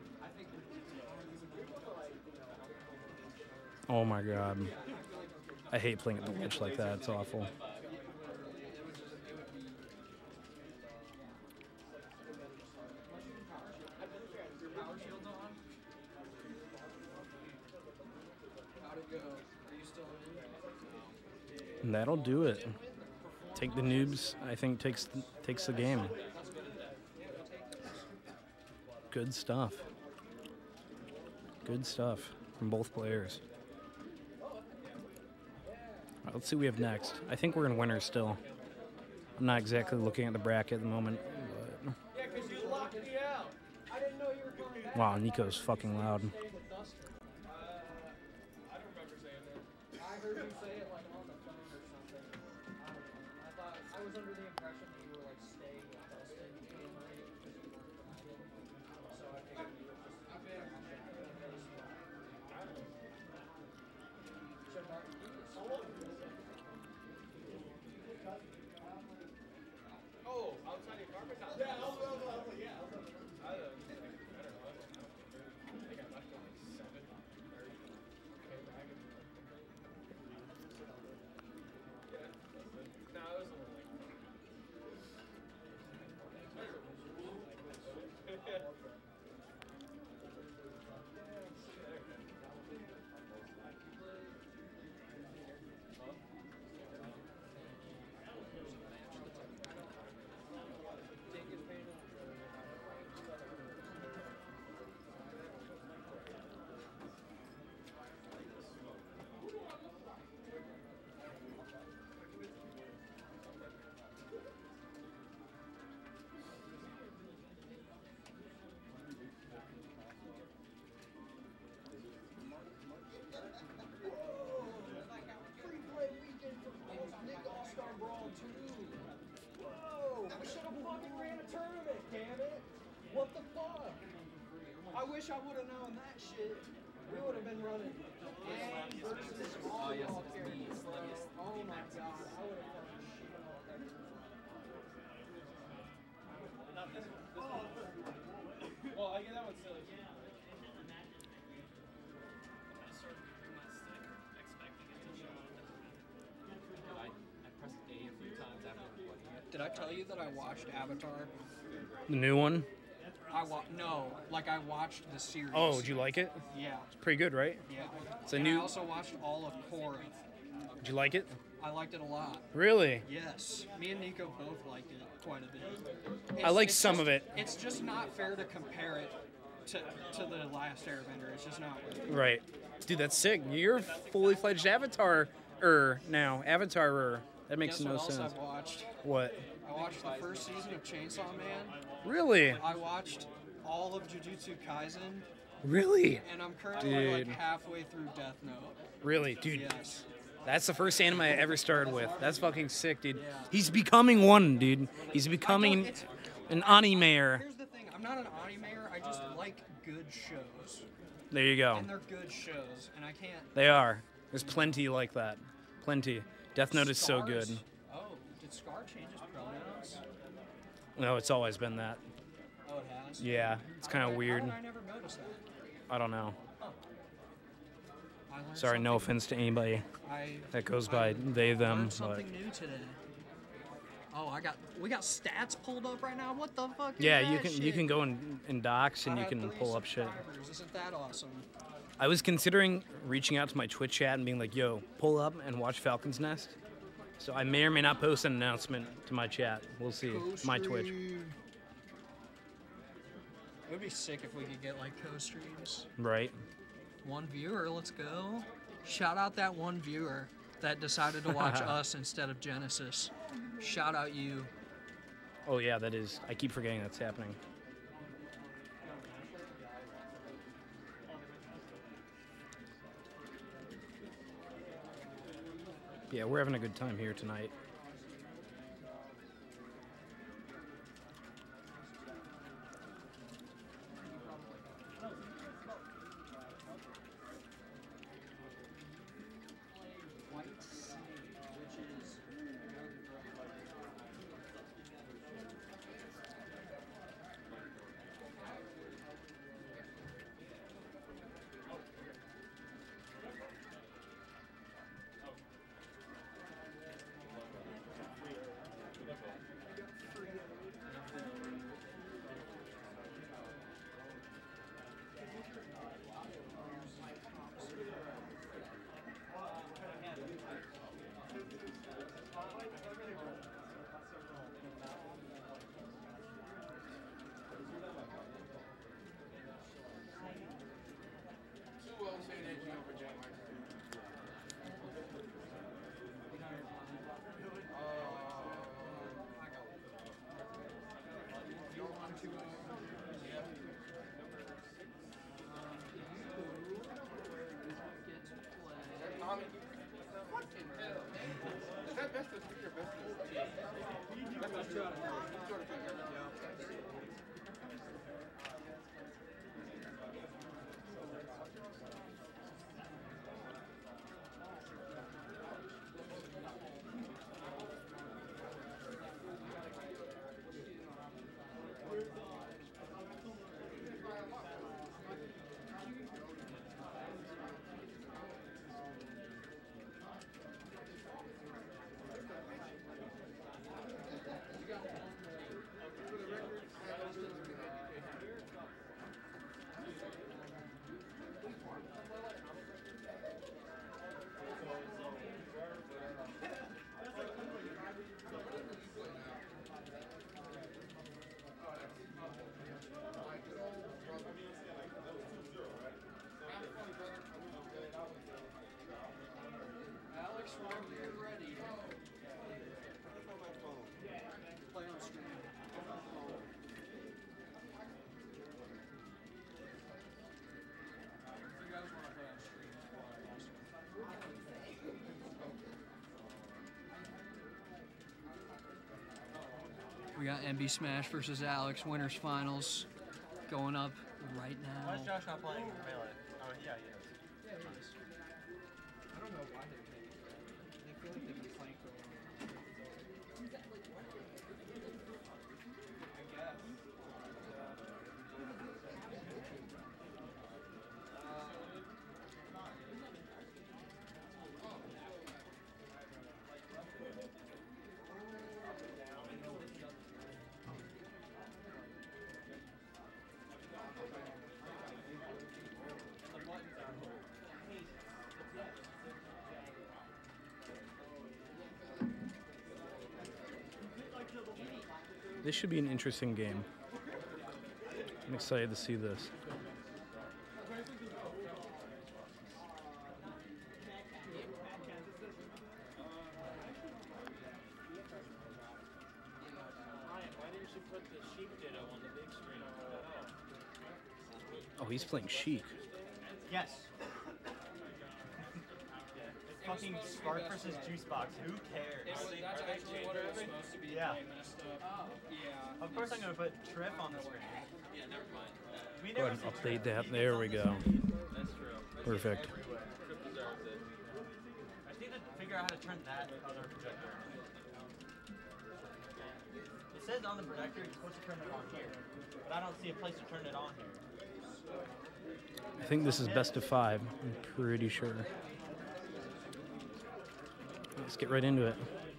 Oh my god. I hate playing at the ledge like that. It's awful. And that'll do it. Take the noobs, I think, takes the game. Good stuff. Good stuff from both players. All right, let's see what we have next. I think we're in winners still. I'm not exactly looking at the bracket at the moment. But... Yeah, because you locked me out. I didn't know you were coming back. Wow, Nico's fucking loud. I don't remember saying that. I heard you say it like on the phone or something. I don't know. I thought I was under the impression that you were like staying with Dustin game rate because you weren't promoted. So I figured you were just. Should Martin do this? Oh, outside your carpet? Yeah, I don't know. Yeah. I don't know. I think I left at like 7:30. Came back and yeah. No, it was a little late. Whoa! We should have fucking ran a tournament, damn it! What the fuck? I wish I would have known that shit. We would have been running gang versus all y'all characters, bro. Oh my god, I would have fucking shit on that. Well, I get that one silly. Did I tell you that I watched Avatar? The new one? No, like I watched the series. Oh, did you like it? Yeah, It's pretty good, right? yeah. It's a And new- I also watched all of Korra. Did you like it? I liked it a lot. Really? Yes, me and Nico both liked it quite a bit. I like it's some just- of it. It's just not fair to compare it to the last Airbender. It's just not. Right. Dude, that's sick. You're a fully fledged Avatar-er now. Avatar-er. That makes Guess no what else sense. I've watched? What? I watched the first season of Chainsaw Man. Really? I watched all of Jujutsu Kaisen, Really? and I'm currently like Dude. halfway through Death Note. Really, dude. Yes. That's the first anime I ever started with. That's fucking sick, dude. Yeah. He's becoming one, dude. He's becoming it's- an animator. Here's the thing. I'm not an animator. I just like good shows. There you go. And they're good shows, and I can't. They are. There's plenty like that. Plenty. Death Note is so Scars- good. Oh, did Scar change his pronouns? No, it's always been that. Oh, it has? Yeah, it's kind of weird. How did I never notice that? I don't know. I learned Sorry, no something- offense to anybody I, that goes I by they, them, learned but something new today. Oh, we got stats pulled up right now. What the fuck? Is yeah, that you can shit? go in docs and I you had can 3 pull up shit. subscribers. Isn't that awesome? I was considering reaching out to my Twitch chat and being like, "Yo, pull up and watch Falcon's Nest." So I may or may not post an announcement to my chat. We'll see. My Twitch. Co-stream. It would be sick if we could get like co-streams. Right. One viewer, let's go. Shout out that one viewer that decided to watch us instead of Genesis. Shout out you. Oh yeah, that is. I keep forgetting that's happening. Yeah, we're having a good time here tonight. Sue Wells saying that you over Jack Mike. Tommy, fucking hell. Is that best of 3 or best of 2? Best of 2. 2 out of 3. Alex, whenever you're ready. Play on stream. If you guys want to play on stream, we got MB Smash versus Alex winners finals going up right now. Why is Josh not playing Melee? Oh, yeah, he is. Yeah, it is. I don't know why they're taking it. They feel like they've been playing for a long time. I guess. This should be an interesting game. I'm excited to see this. should put the Sheik Ditto on the big screen. Oh, he's playing Sheik. Yes. It's fucking Spark versus Juicebox. Who cares? That's actually what it was supposed to be. Yeah. They messed up. Yeah. Of course I'm gonna put Triff on the screen. Yeah, never mind. We Go never ahead and see update Triff. that. He There gets we on the go. screen. That's true. Perfect. Trip deserves it. I just need to figure out how to turn that other projector on. It says on the projector you're supposed to turn it on here, but I don't see a place to turn it on here. I think this is best of 5. I'm pretty sure. Let's get right into it.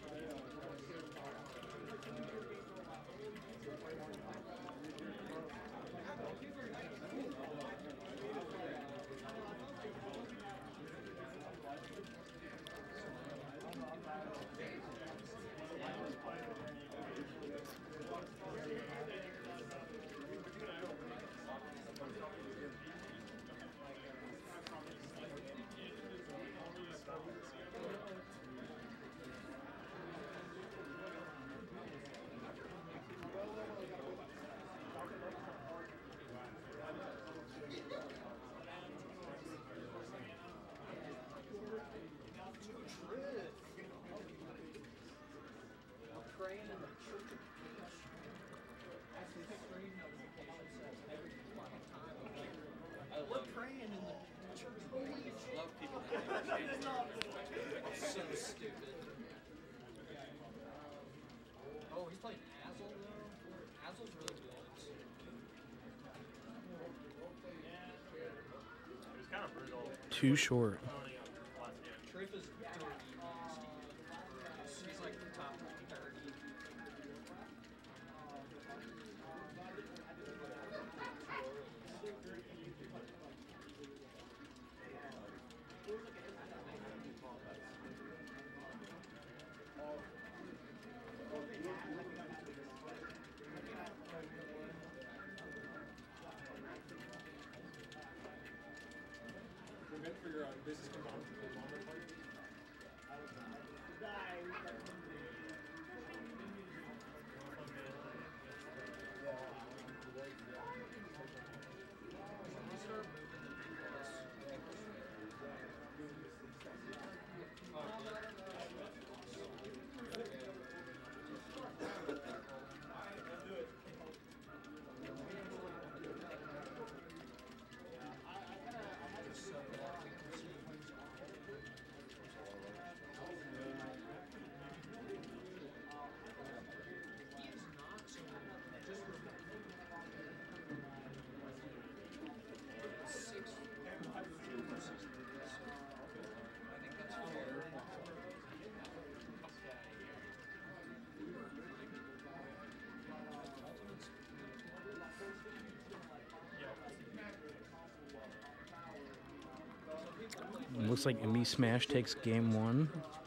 Praying in the Church of Peace. As his screen notification says every fucking time. We're praying in the Church of Peace. I love people that change It's so stupid. Oh, he's playing Azel though. Azel's really good. It was kind of brutal. Too short. Triff is dirty nasty. He's like the top 30. We're meant for your business component to be longer part. It looks like MB Smash takes game 1.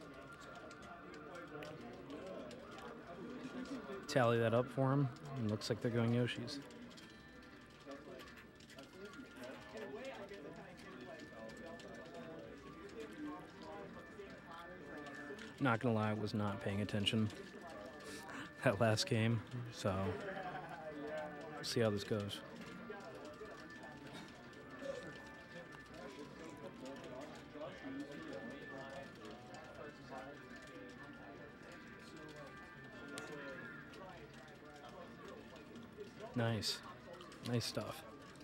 Tally that up for him. It looks like they're going Yoshi's. Not gonna lie, I was not paying attention that last game, so we'll see how this goes. Nice. Nice stuff.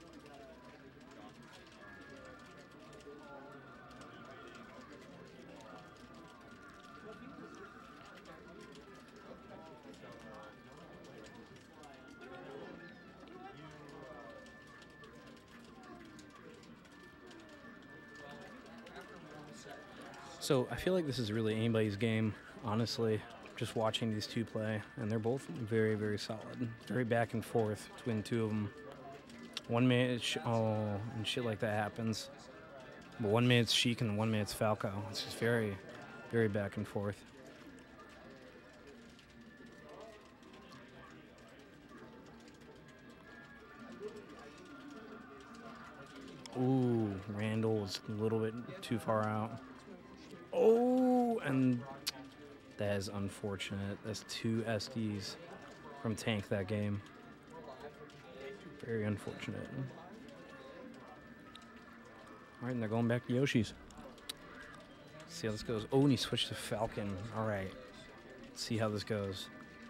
So I feel like this is really anybody's game, honestly, just watching these two play, and they're both very, very solid. Very back and forth between the two of them. 1 minute, and shit like that happens. But 1 minute's Sheik and 1 minute's Falco. It's just very, very back and forth. Ooh, Randall was a little bit too far out. Oh, and that is unfortunate. That's 2 SDs. from Tank that game. Very unfortunate. All right, and they're going back to Yoshi's. Let's see how this goes. Oh, and he switched to Falcon. All right. Let's see how this goes.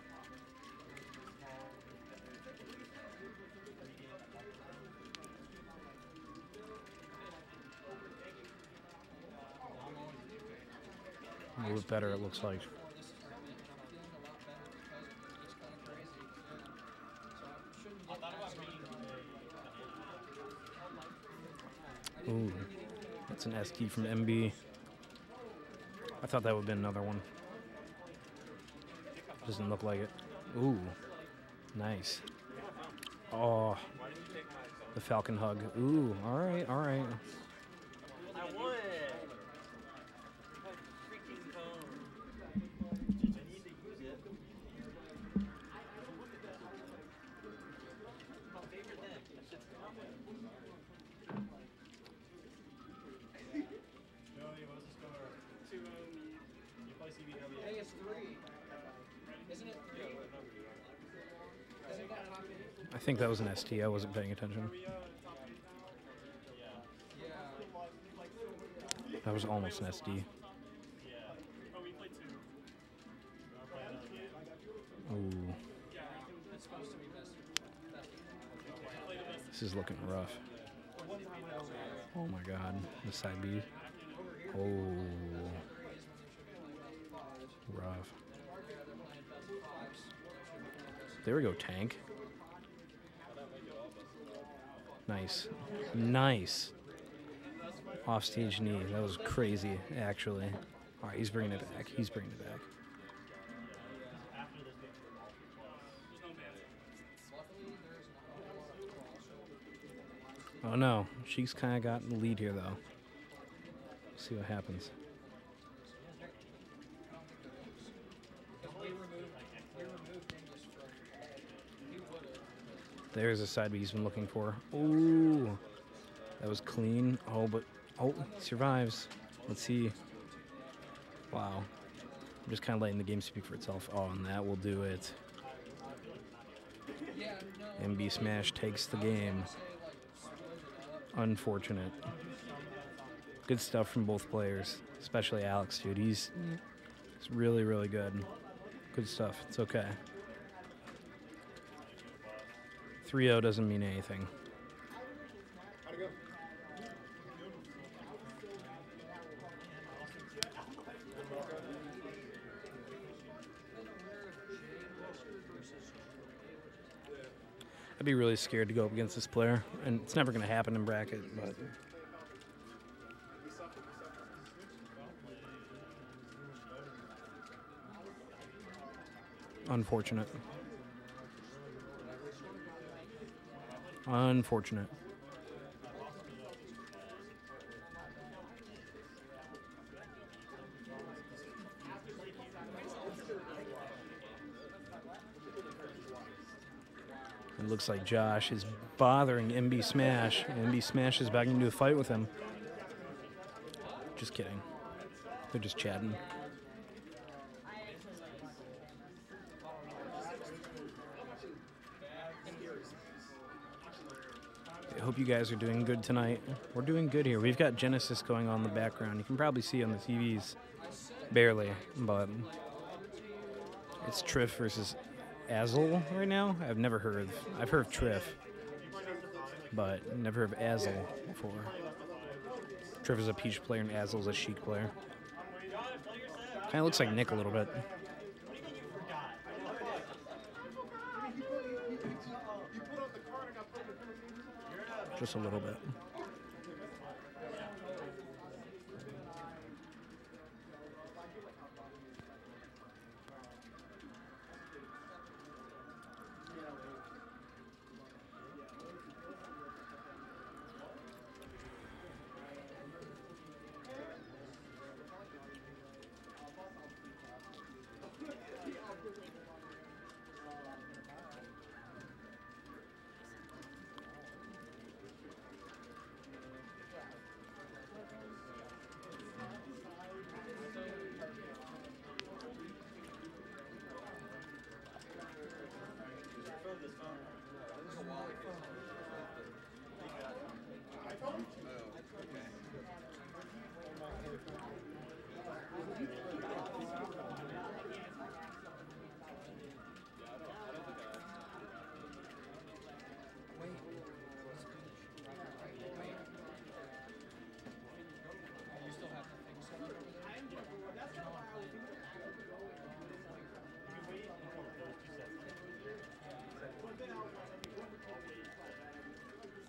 A little bit better, it looks like. Ooh, that's an ST from MB. I thought that would have been another one. Doesn't look like it. Ooh, nice. Oh, the Falcon hug. Ooh, all right, all right. I won it. My freaking phone. I need to use it. My favorite thing. That shit's gone. Joey, what's the score? 2-0. You play CBW. Hey, it's 3. Isn't it 3? Isn't that top 8? I think that was an ST. I wasn't paying attention. That was almost an SD. Yeah. Oh, we played 2. I'll play another game. Ooh, It's supposed to be best. this is looking rough. Oh my God, the side B. Oh, rough. There we go, Tank. Nice, nice. Offstage knee. That was crazy, actually. All right, he's bringing it back. He's bringing it back. Oh no, Sheik's kind of got in the lead here, though. See what happens. There's a side B he's been looking for. Ooh, that was clean. Oh, but oh, he survives. Let's see. Wow. I'm just kind of letting the game speak for itself. Oh, and that will do it. MB Smash takes the game. Unfortunate. Good stuff from both players, especially Alex, dude. He's really, really good. Good stuff. It's okay. 3-0 doesn't mean anything. How'd it go? I'd be really scared to go up against this player, and it's never going to happen in bracket, but... Unfortunate. Unfortunate. It looks like Josh is bothering MB Smash. MB Smash is back into a fight with him. Just kidding. They're just chatting. I hope you guys are doing good tonight. We're doing good here. We've got Genesis going on in the background. You can probably see on the TVs. Barely, but it's Triff versus Azel right now. I've heard of Triff, but never heard of Azel before. Triff is a Peach player and Azel's a Sheik player. Kind of looks like Nick a little bit. Just a little bit.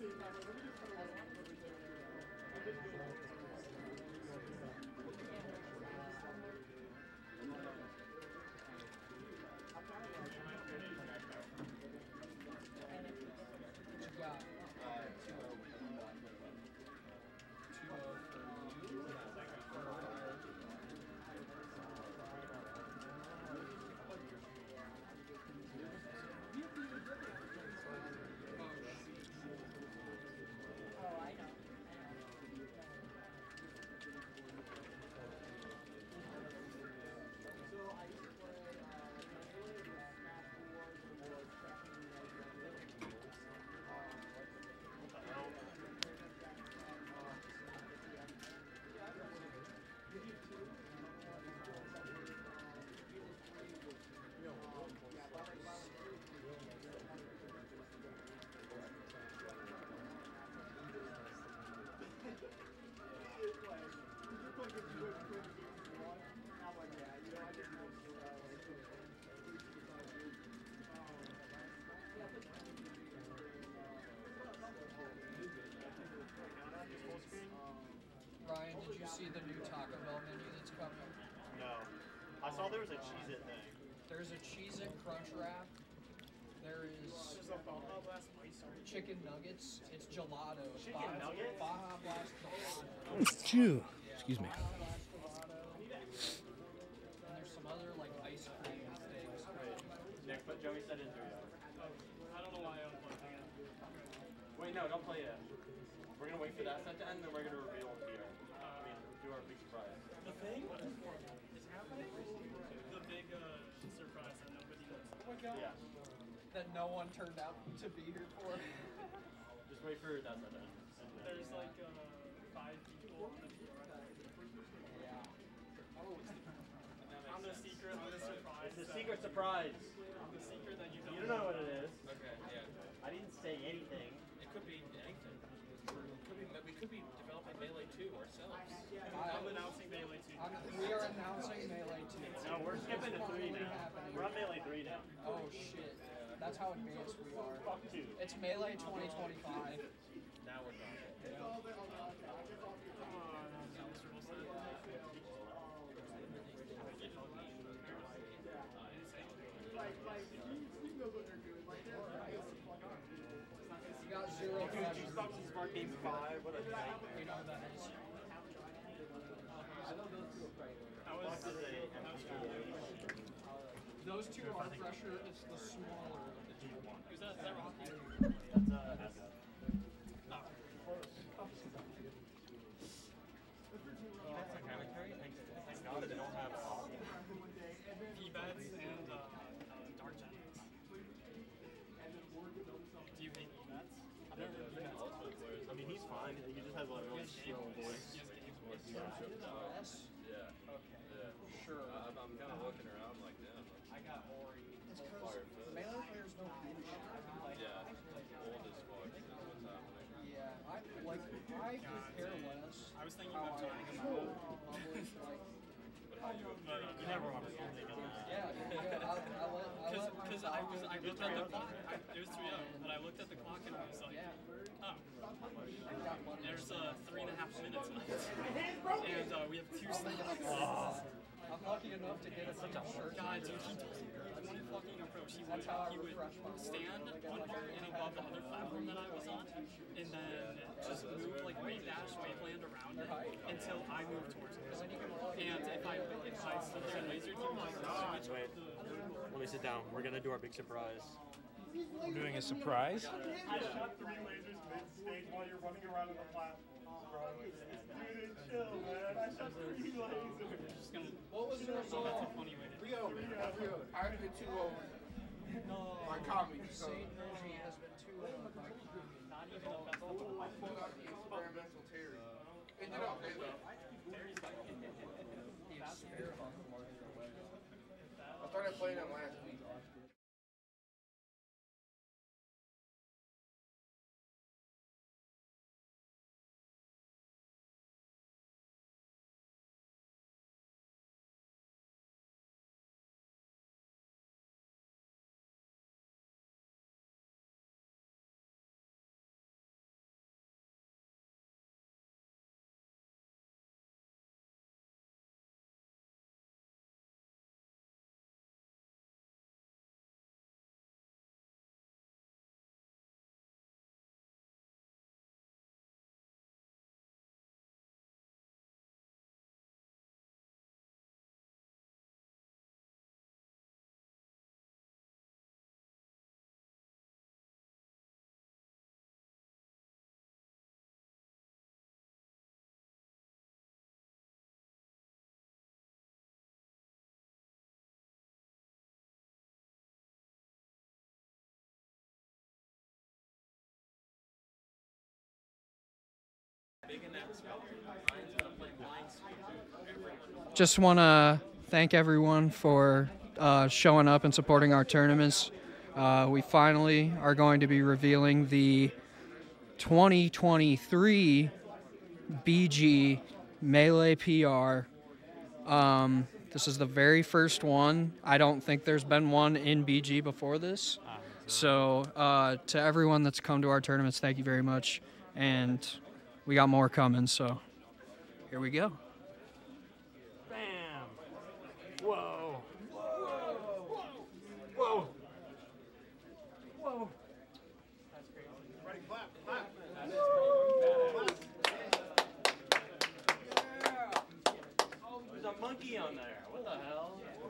You got 2-0 for you. Ryan, did you see the new Taco Bell menu that's coming? No. I saw there was a Cheez-It thing. There's a Cheez-It Crunch Wrap. There is chicken nuggets. It's gelato. Chicken nuggets? Baja Blast gelato. Phew. Excuse me. Baja Blast gelato. And there's some other like ice cream things. Nick, put Joey said into it. I don't know why I unplugged it. Wait, no, don't play it. We're gonna wait for that set to end, then we're gonna reveal it here. I mean, do our big surprise. The thing is happening. The big surprise that nobody knows. Oh my god. Yeah. That no one turned out to be here for. Just wait for that set to end. There's like 5 people on the floor. I'm the secret. I'm the surprise. It's a secret surprise. I'm the secret that you don't. You don't know what it is. Okay, yeah. I didn't say anything. It could be anything. We could be developing Melee 2 ourselves. I'm announcing Melee 2. We are announcing Melee 2. No, we're skipping to 3 now. Happening. We're on Melee 3 now. Oh shit. That's how advanced we are. Fuck 2. It's Melee 2025. Now we're done. You got 0 pressure. Smart Game 5. What a thing. You know who that is. Those two are pressure. It's the smaller of the two. Who's that? Is that Rocky? That's That's a kind of carry. Thank God they don't have P-Bats and Dark Giants. Do you hate P-Bats? I've never heard P-Bats. I mean, he's fine. He just has a really shrill voice. Yes? Yeah. Okay. Yeah. Sure. I'm kind of looking around like, damn. I got Ori. It's Fire because fist. Melee players don't do shit. Yeah. Old as fuck is what's happening. Yeah, I could care less. I was thinking how about I talking feel about in public, like, But how you You never want to think of that. yeah, I let because I looked at the clock. It was 3-0, but I looked at the clock and I was like, oh, there's 3.5 minutes left, and we have 2 snaps. I'm lucky enough to get a shirt. God, dude, he wouldn't fucking approach. He would stand one part and above the other platform that I was on, and then just move like wave dash, waveland around it until I moved towards him. And if I stood there and lasered, he would switch. Wait. Let me sit down. We're gonna do our big surprise. We're doing a surprise. I shot 3 lasers mid-stage while you're running around on the platform. Dude, chill, man. I shot 3 lasers. Just gonna. What was the Oh, result? that's a funny way to. Rio, I have been 2-0 by Kami. So Saint Reggie has been 2-0 by Kami. Not even a festival. I pulled out the experimental Terry. Ended up in the. I started playing him last week. Just want to thank everyone for showing up and supporting our tournaments. We finally are going to be revealing the 2023 BG Melee PR. This is the very first one. I don't think there's been one in BG before this. So to everyone that's come to our tournaments, thank you very much. And we got more coming, so here we go. Bam! Whoa! Whoa! Whoa! That's crazy. Ready, clap, clap. There's a monkey on there. What the hell?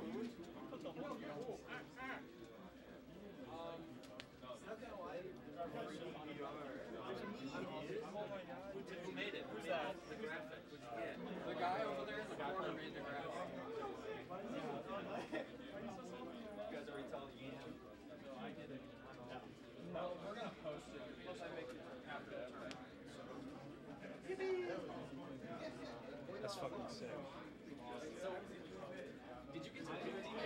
Who made it? Who's that? The graphic. The guy over there in the corner made the graphic. We're gonna post it. Plus, I make it after that. That's fucking sick. Did you get some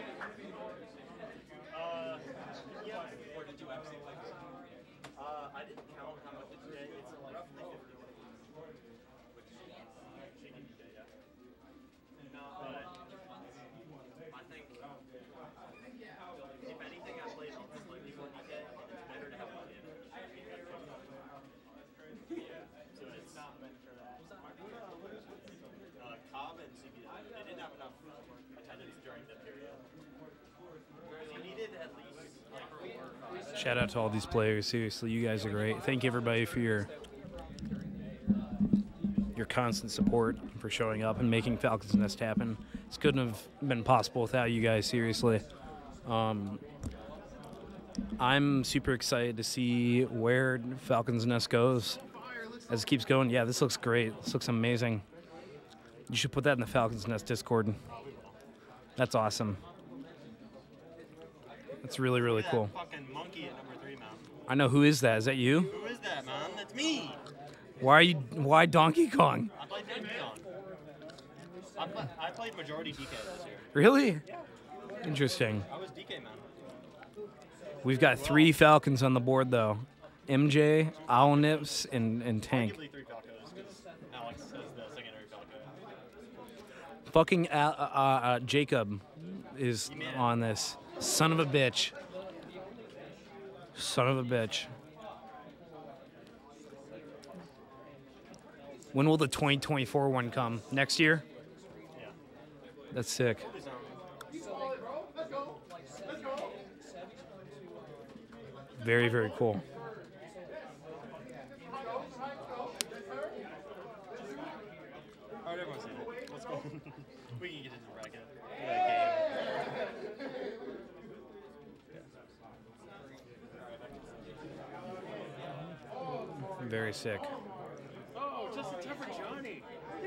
yeah. Or did you actually play it? I didn't count how much it's today. It's like roughly 50 which shaking today, yeah. No, but I think if anything I played on slightly more DK, it's better to have money in it. So it's not meant for that. Cobb and CB, they didn't have enough attendance during the period. You needed at least like 4 or 5. Shout out to all these players. Seriously, you guys are great. Thank you everybody for your constant support, for showing up and making Falcons Nest happen. This couldn't have been possible without you guys. Seriously, I'm super excited to see where Falcons Nest goes as it keeps going. Yeah, this looks great. This looks amazing. You should put that in the Falcons Nest Discord. That's awesome. That's really, really cool. Fucking monkey at number 3, man. I know. Who is that? Is that you? Who is that, man? That's me. Why Donkey Kong? I played Donkey Kong. I played majority DK this year. Really? Interesting. I was DK, man. We've got 3 Falcons on the board, though. MJ, Owl Nips, and Tank. Arguably 3 Falcos, because Alex is the secondary Falco. Fucking Jacob is on this. Son of a bitch. Son of a bitch. When will the 2024 one come? Next year? Yeah. That's sick. Very, very cool. Alright, everyone's in it. Let's go. We can get into the bracket. Very sick. Oh, just in time for Johnny.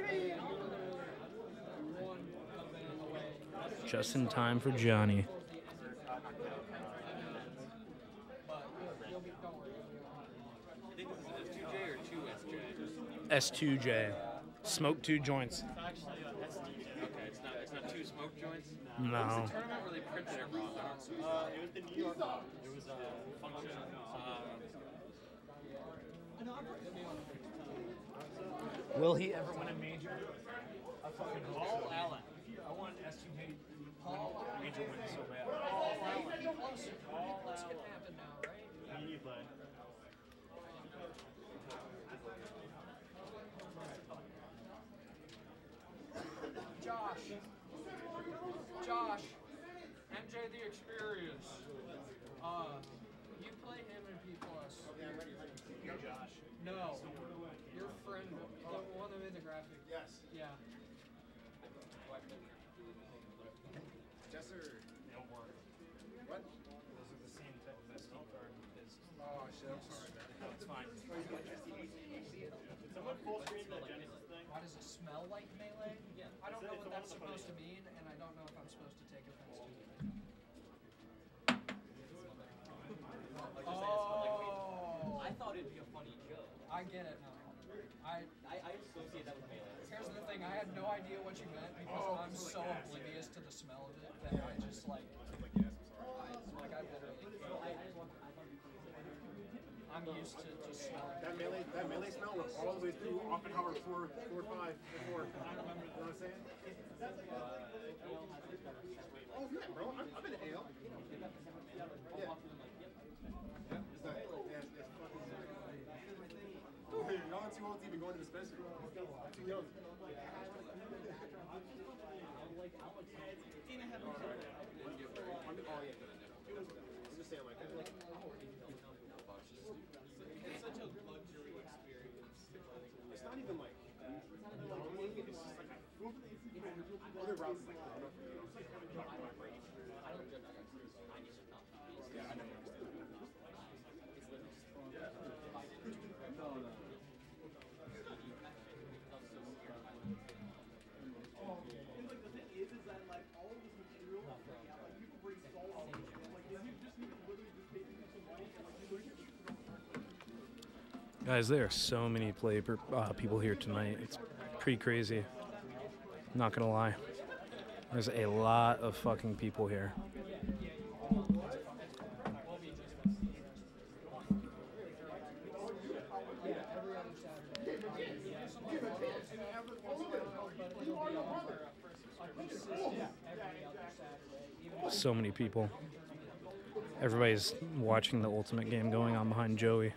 Just in time for Johnny. S2J. Smoke 2 joints. It's actually SDJ. Okay, it's not 2 smoke joints? No. Was the tournament really printed it wrong? It was the New York one. It was function. Will he ever win a major? Paul Allen. I want S2J major win so bad. This can happen now, right? You play. Josh, MJ the Experience. You play him in P+. You're Josh. No, your friend, the one that made the graphic. Yes. Yeah. Jesser. What? Those are the same type of SD card as. Oh, shit, I'm sorry, man. No, it's fine. Someone full screen the Genesis thing. Why does it smell like Melee? Yeah. I don't know what that's supposed to mean, and I don't know if I'm supposed to take offense to it. Oh. I thought it'd be a funny joke. I get it now. I Here's the thing, I had no idea what you meant because I'm so oblivious to the smell of it that I just like I literally, I'm used to just smelling. That melee smell went all the way through Oppenheimer 4, 4, 5, 4. I don't remember. You know what I'm saying? Oh yeah, bro. I've been to AL. Yeah. It's like, it's fucking. Dude, y'all are too old to even go into the dispensary. Too young. Oh yeah. I'm just saying like that. It's such a luxury experience. It's not even like it's just like other routes like Guys, there are so many people here tonight. It's pretty crazy. Not gonna lie. There's a lot of fucking people here. So many people. Everybody's watching the ultimate game going on behind Joey.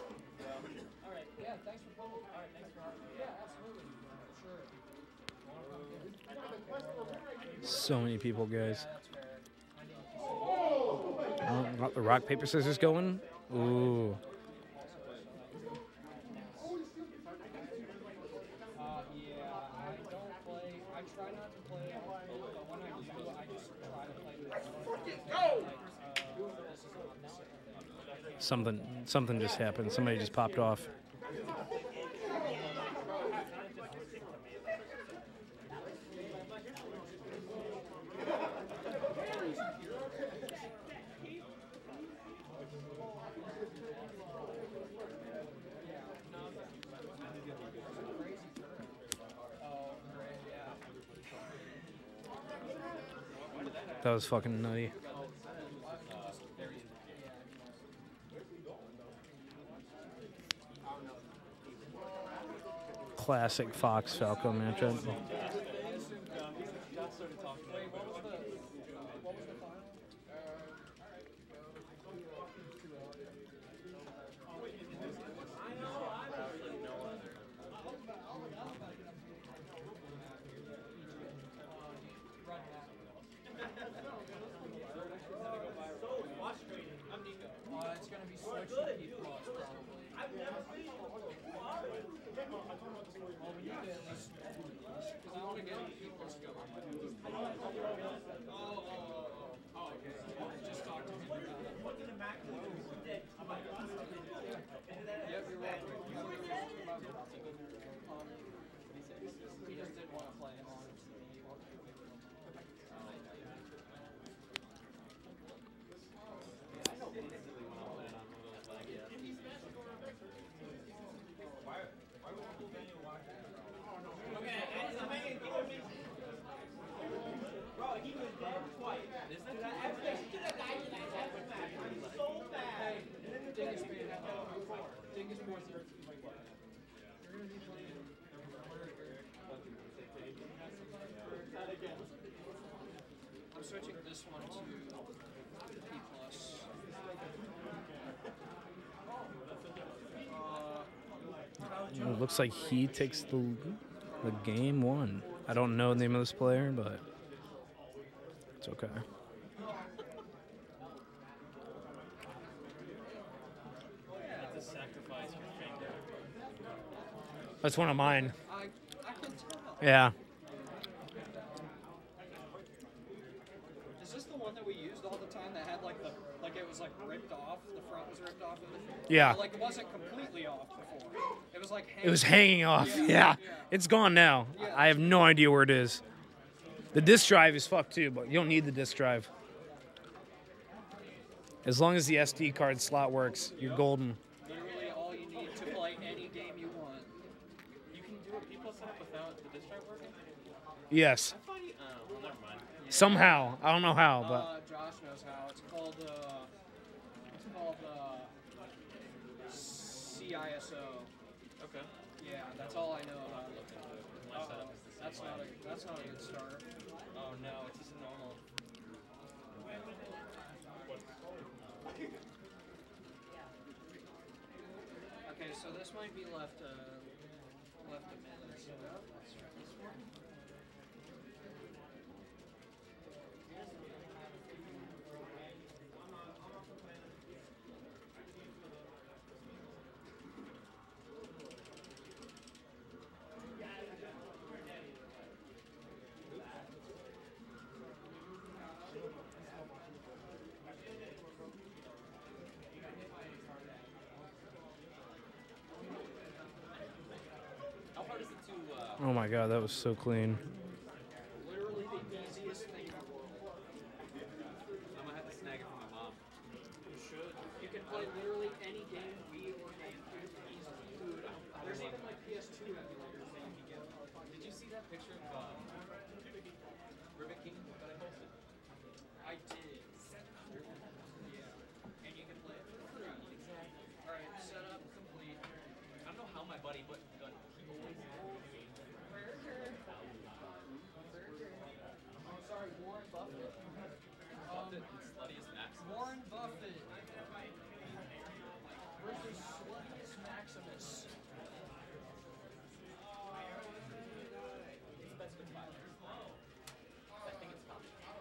So many people, guys. Oh, got the rock, paper, scissors going. Ooh. Something just happened. Somebody just popped off. That was fucking nutty. Classic Fox Falco matchup. It's gonna be switching people off probably. Well, we need to at least, because I want to get people going. Okay. Just talk to him about it. Yep, you're right. He just didn't want to play him on I'm switching this one to P+. It looks like he takes the game one. I don't know the name of this player, but it's okay. That's one of mine. I can tell. Yeah. Is this the one that we used all the time that had like it was like ripped off? The front was ripped off of it? Yeah. Like it wasn't completely off before. It was like hanging. It was hanging off. Yeah. It's gone now. Yeah. I have no idea where it is. The disk drive is fucked too, but you don't need the disk drive. As long as the SD card slot works, you're golden. Literally all you need to play any game you want. You can do a still set up without the disk drive working? Yes. I thought he. Oh, well, never mind. Somehow. I don't know how, but Josh knows how. It's called CISO. Okay. Yeah, that's all I know about it. My setup is the same. That's not a good start. Oh no, it's just a normal. Okay, so this might be left a minute. So let's try this one. How hard is it to? oh my god, that was so clean. Literally the easiest thing in the world. I might have to snag it from my mom. You should. You can play literally any game, Wii or GameCube, easily. There's even like PS2 emulators that you can get. Did you see that picture of Ribbit King that I posted? I did. Yeah. And you can play it for free. Exactly. Alright, setup complete. I don't know how my buddy, but he always. I'm sorry, Warren Buffett. Buffett, sluttiest Maximus. Warren Buffett versus Sluttiest Maximus. It's the best good five. I think it's top.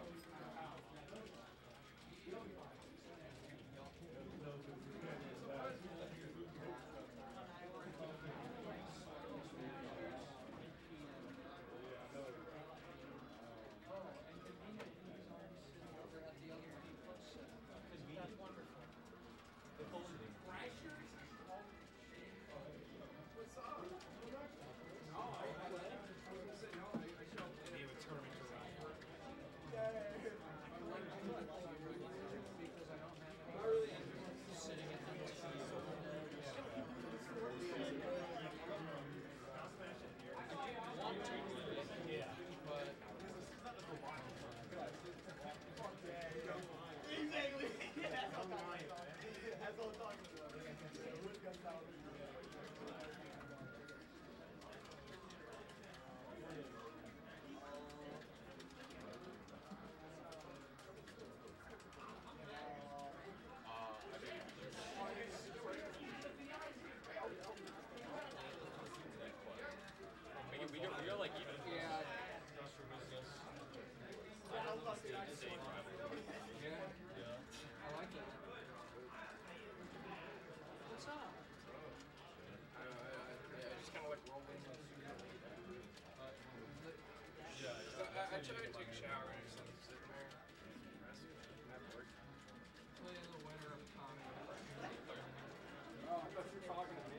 We're like even. Yeah. I like it. What's up? I just kind of like roll in. I tried to take a shower and just sitting there. At work. Play the winner of Tommy. Oh, I thought you were talking to me.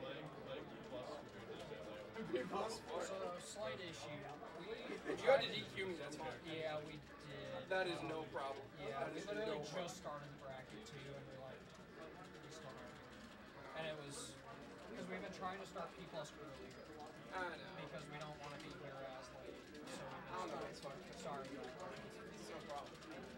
So, slight issue. If you had to DQ me, that's fine. Yeah, we did. That is no problem. Yeah, That we is literally no problem. just started the bracket too, and we're like, we started. And it was, because we've been trying to start P plus earlier. I know. Because we don't want to be here as late. So I don't know, it's fine. Sorry. It's no problem.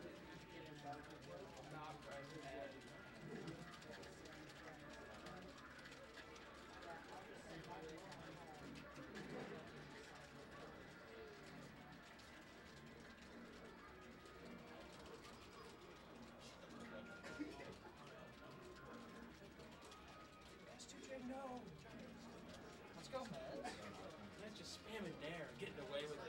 No. Let's go, Meds. Yeah, just spamming there and getting away with it.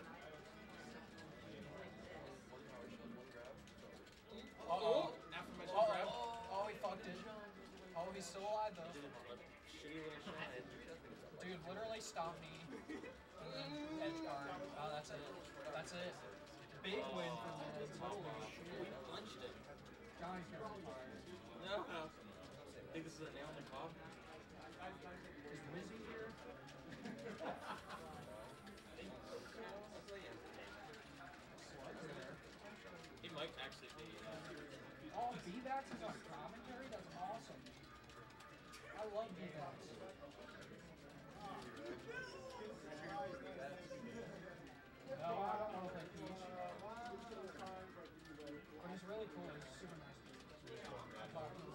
Uh-oh. Aforementioned grab. Oh, he fucked it. Oh, he's still alive, though. Shitty little shine. Dude, literally stop me. And then edge guard. Oh, that's it. That's it. Big win for Meds. Holy shit. Punched it. Johnny's gonna retire. No. I think this is a nail in the coffin. Is Wizzy here? He might actually be. Oh, B-Vax is on commentary? That's awesome. I love B-Vax. I don't think he's. But he's really cool. He's super nice. I talked to him.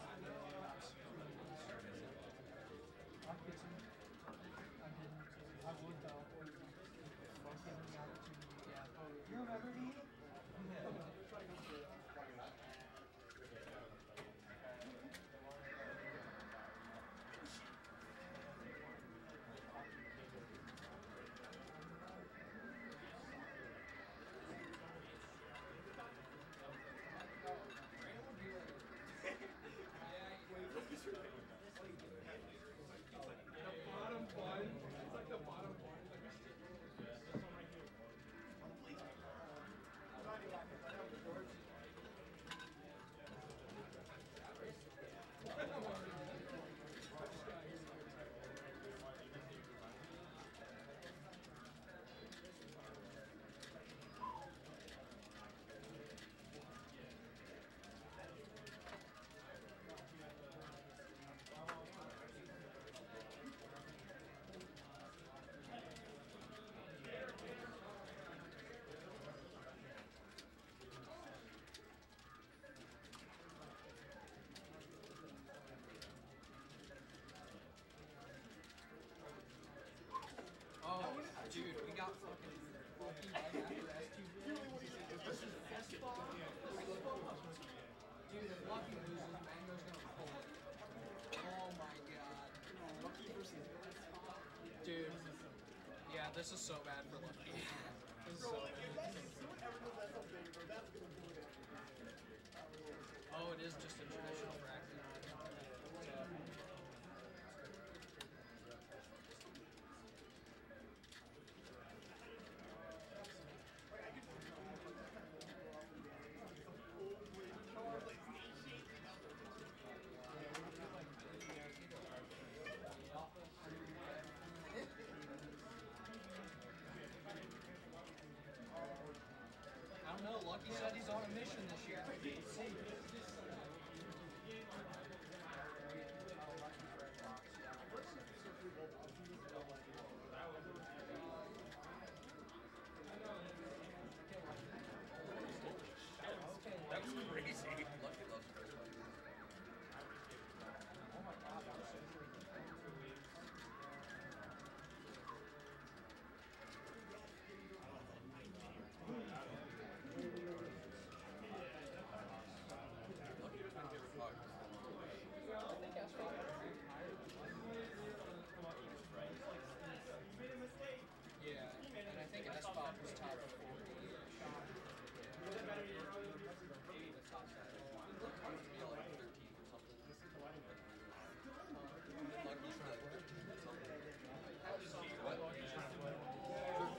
I get him. I didn't. I would though. Give him the opportunity. Yeah. You remember me? Dude, we got fucking lucky right after S2. This is S-Bomb. Dude, if Lucky loses, Mango's gonna pull it. Oh my god. Lucky versus S-Bomb. Dude. Yeah, this is so bad for Lucky. This is so bad. Oh, it is just a traditional bracket. I don't know, Lucky said he's on a mission this year. Let's see. That was crazy. Lucky loves her. Oh my god, that was so crazy. Lucky was my favorite card. I think S-Bomb was ranked higher than Lucky. Yeah, and I think S-Bomb was top 40. Top 7. Lucky was be like 13 or something. Lucky's like 13 or something. What?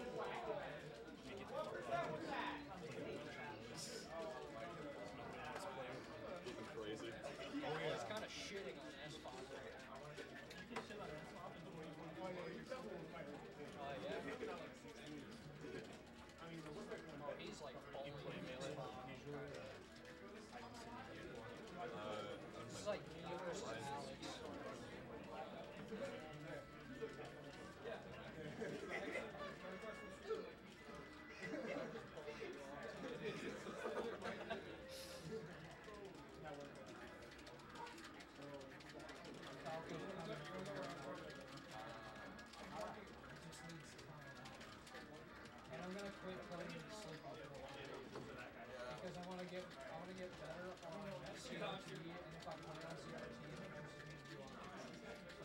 Crazy. He's kind of shitting on S-Bomb right now. Yeah. Oh, he's like bullying S-Bomb. This is like me versus Alex. And I'm gonna quit playing Sleep Up because I want to get better on CRT, and if I play on CRT, it forces me to do online.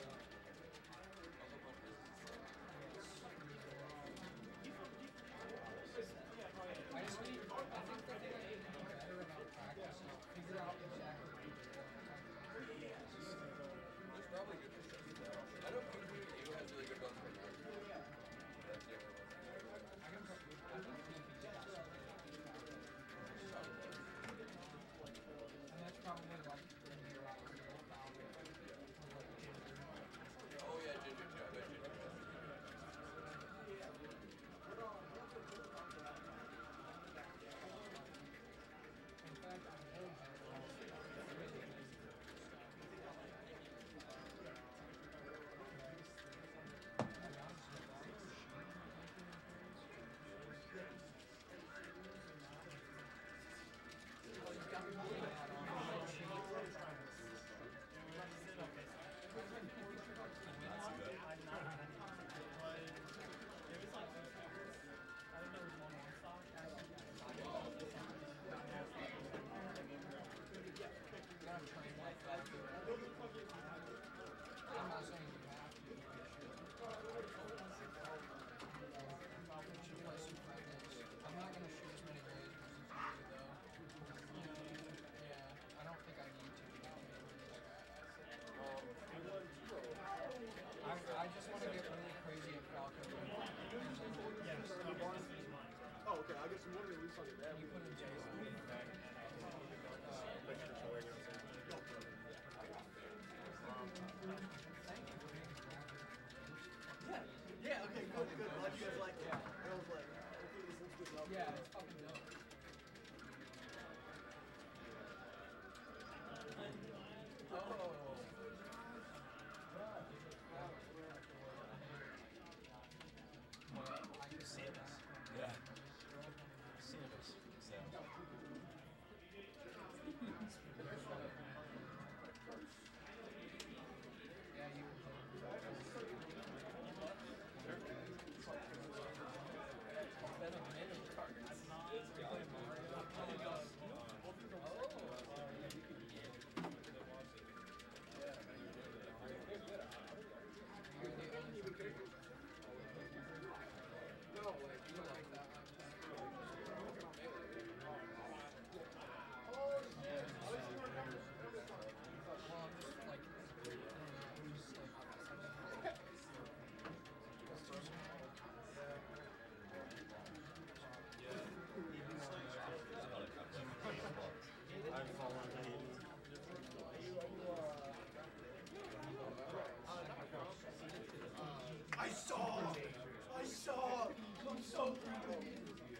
I just need. I think the thing I need to do better about practice is figure out exactly what to do. There's probably good things. I know PGU has really good guns right now. That's the only one. I can put and that's probably like I guess you wanted to release on your dad. You put in Jason. Thanks for showing us. Yeah, okay, good. Glad you guys like it. I was like, hopefully this looks good enough. Yeah, it's fucking dope. Yeah. Samus. I saw. I'm so proud of you.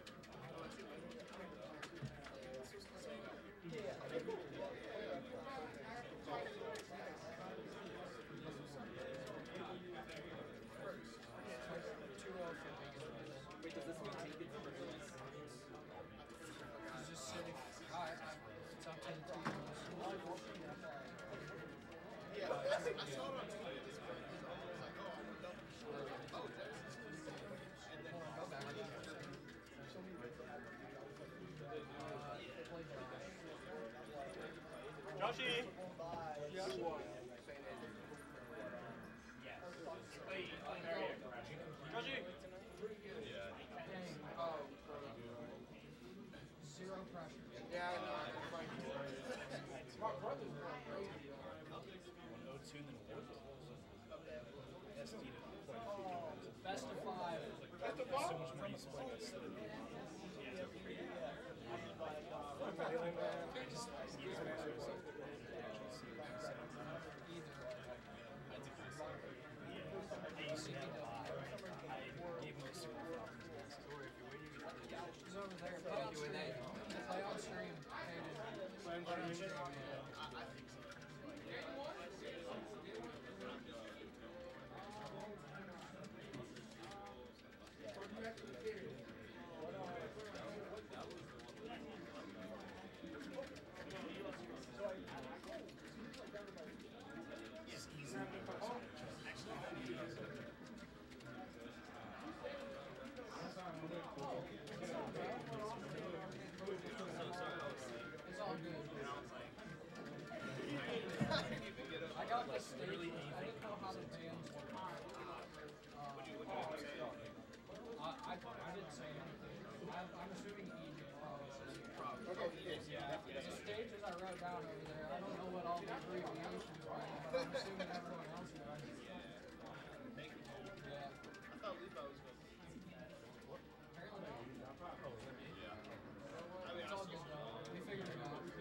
Wait, does this mean tickets for release? He's just sitting. It's up to the team. Yeah, I saw it on Twitter. Joshy! Joshy! Zero pressure. Yeah, I know. My brother's Best of 5. That's the ball. He's over there. Play on stream. Play on stream. Play on stream. It's all good. I got the stage. I didn't know how the bands work. I didn't say anything. I'm assuming Egypt probably says yeah. The stages I wrote down over there, I don't know what all the abbreviations are, but I'm assuming everyone else does. Yeah. I thought Levi was going to. Apparently not. It's all good though. We figured it out.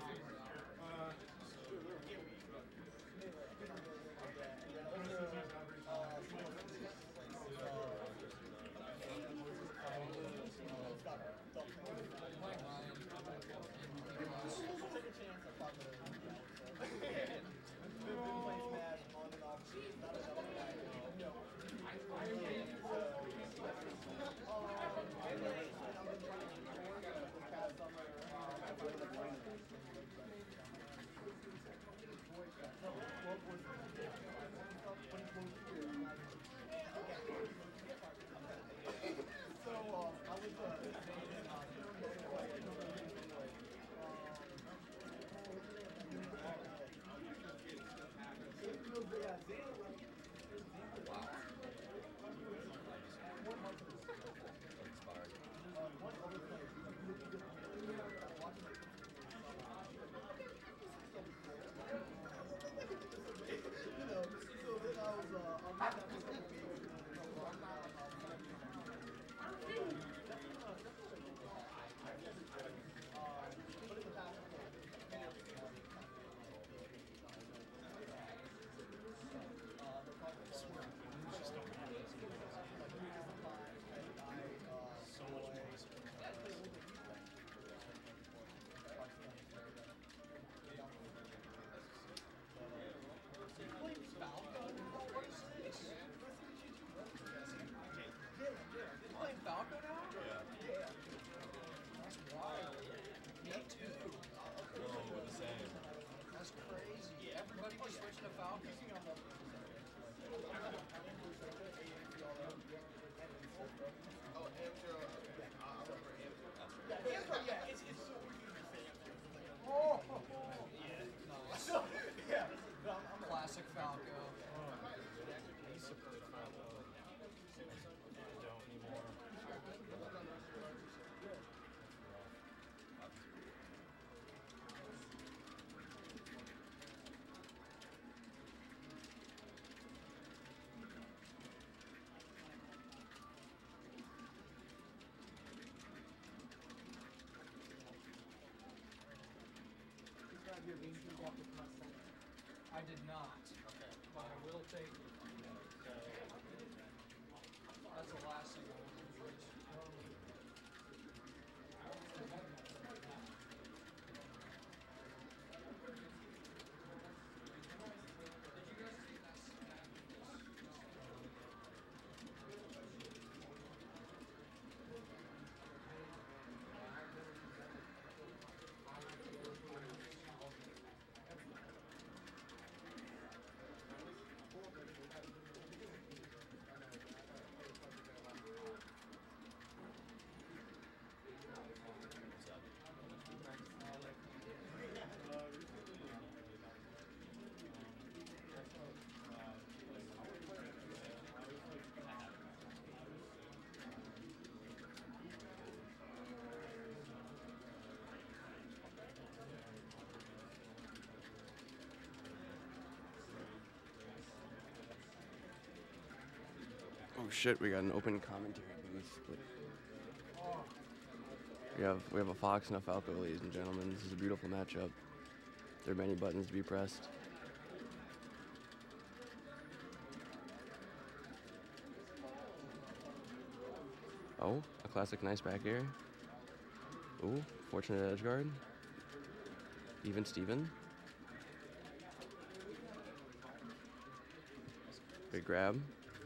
I did not. Okay. But I will take it. That's the last thing I want to do. Oh shit, we got an open commentary booth. But we have a Fox and a Falco, ladies and gentlemen. This is a beautiful matchup. There are many buttons to be pressed. Oh, a classic nice back air. Ooh, fortunate edge guard. Even Steven. Big grab.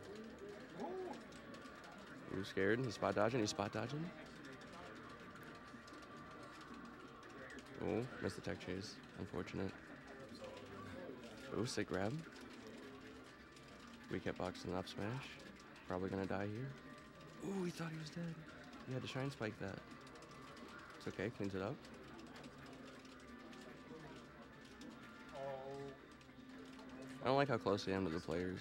Ooh, scared. He's spot dodging. He's spot dodging. Ooh, missed the tech chase. Unfortunate. Ooh, sick grab. Weak hitbox and up smash. Probably gonna die here. Ooh, he thought he was dead. He had to shine spike that. It's okay, cleans it up. I don't like how close I am to the players.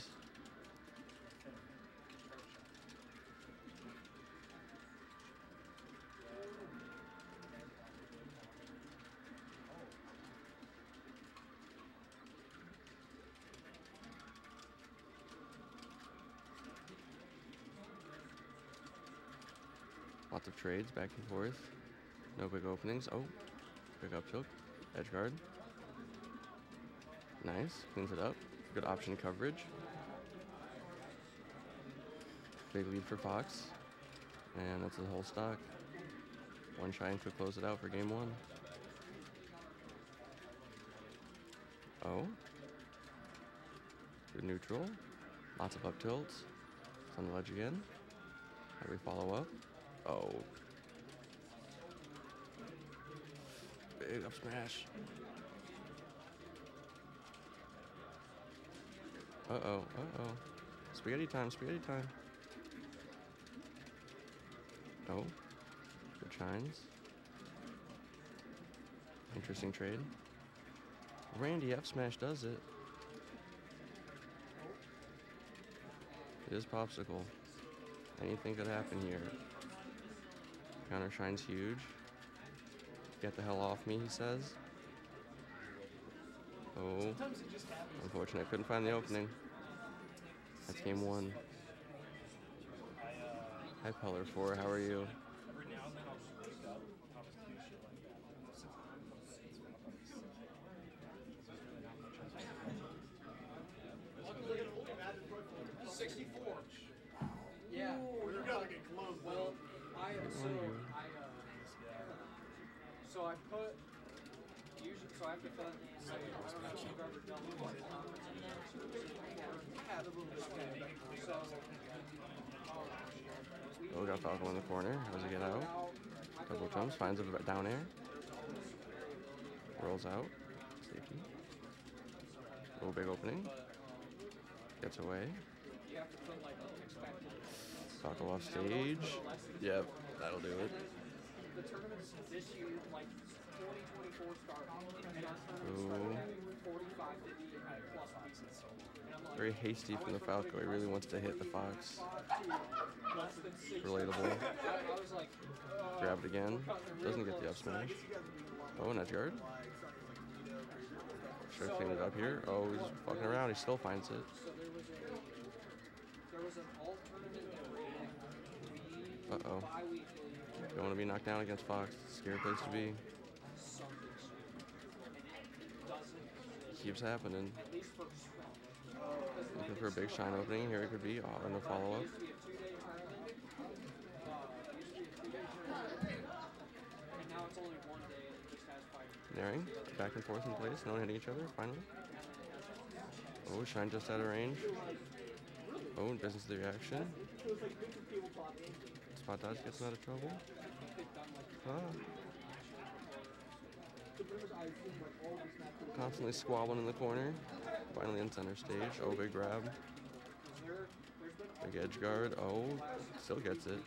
Lots of trades back and forth. No big openings. Oh, big up tilt. Edge guard. Nice. Cleans it up. Good option coverage. Big lead for Fox. And that's the whole stock. One shine to close it out for game one. Oh. Good neutral. Lots of up tilts. It's on the ledge again. How do we follow up? Oh. Big up smash. Uh-oh, uh-oh. Spaghetti time, spaghetti time. Oh. Good shines. Interesting trade. Randy F smash does it. It is popsicle. Anything could happen here. Counter shine's huge. Get the hell off me, he says. Oh. Unfortunate. Couldn't find the opening. That's game one. Hi, Peller 4. How are you? Yeah. Well, so I put usually so I have to put say I don't know if you've ever done one had a little bit so Oh, got Falco in the corner. How's he get out? Couple of jumps, finds a down air. Rolls out. Safety. Oh, big opening. Gets away. Falco off stage. Yep, that'll do it. the tournaments this year, like 2024 start, and our tournaments Ooh. start at 45, 50 plus pieces. And I'm Very hasty from the Falco. He really wants to hit the Fox. Relatable. Grab it again. Doesn't get the up smash. Oh, edge guard. Should have cleaned it up here. Oh, he's fucking around. He still finds it. Uh-oh. Don't want to be knocked down against Fox. Scary place to be. Keeps happening. Looking for a big shine opening. Here it could be. Oh, and a follow-up. Naring. Back and forth in place. No one hitting each other. Finally. Oh, shine just out of range. Oh, business the reaction. Spot dodge gets him out of trouble. Ah. Constantly squabbling in the corner. Finally in center stage. Oh, big grab. Big edge guard. Oh, still gets it.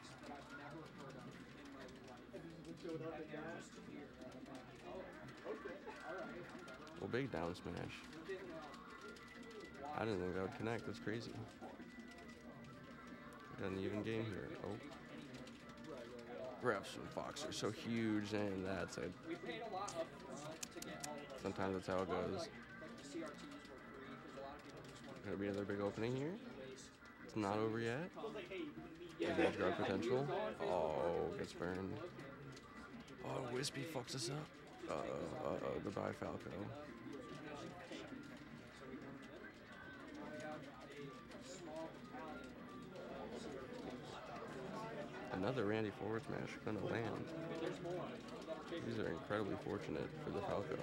Well, big down smash. I didn't think that would connect. That's crazy. Got an even game here. Oh. Grabs from Fox are so huge, and that's it. Sometimes that's how it goes. Gonna be another big opening here. It's not over yet. Big edge guard potential. Oh, gets burned. Oh, Wispy fucks us up. Uh-oh, goodbye, Falco. Another Randy forward smash gonna land. These are incredibly fortunate for the Falco.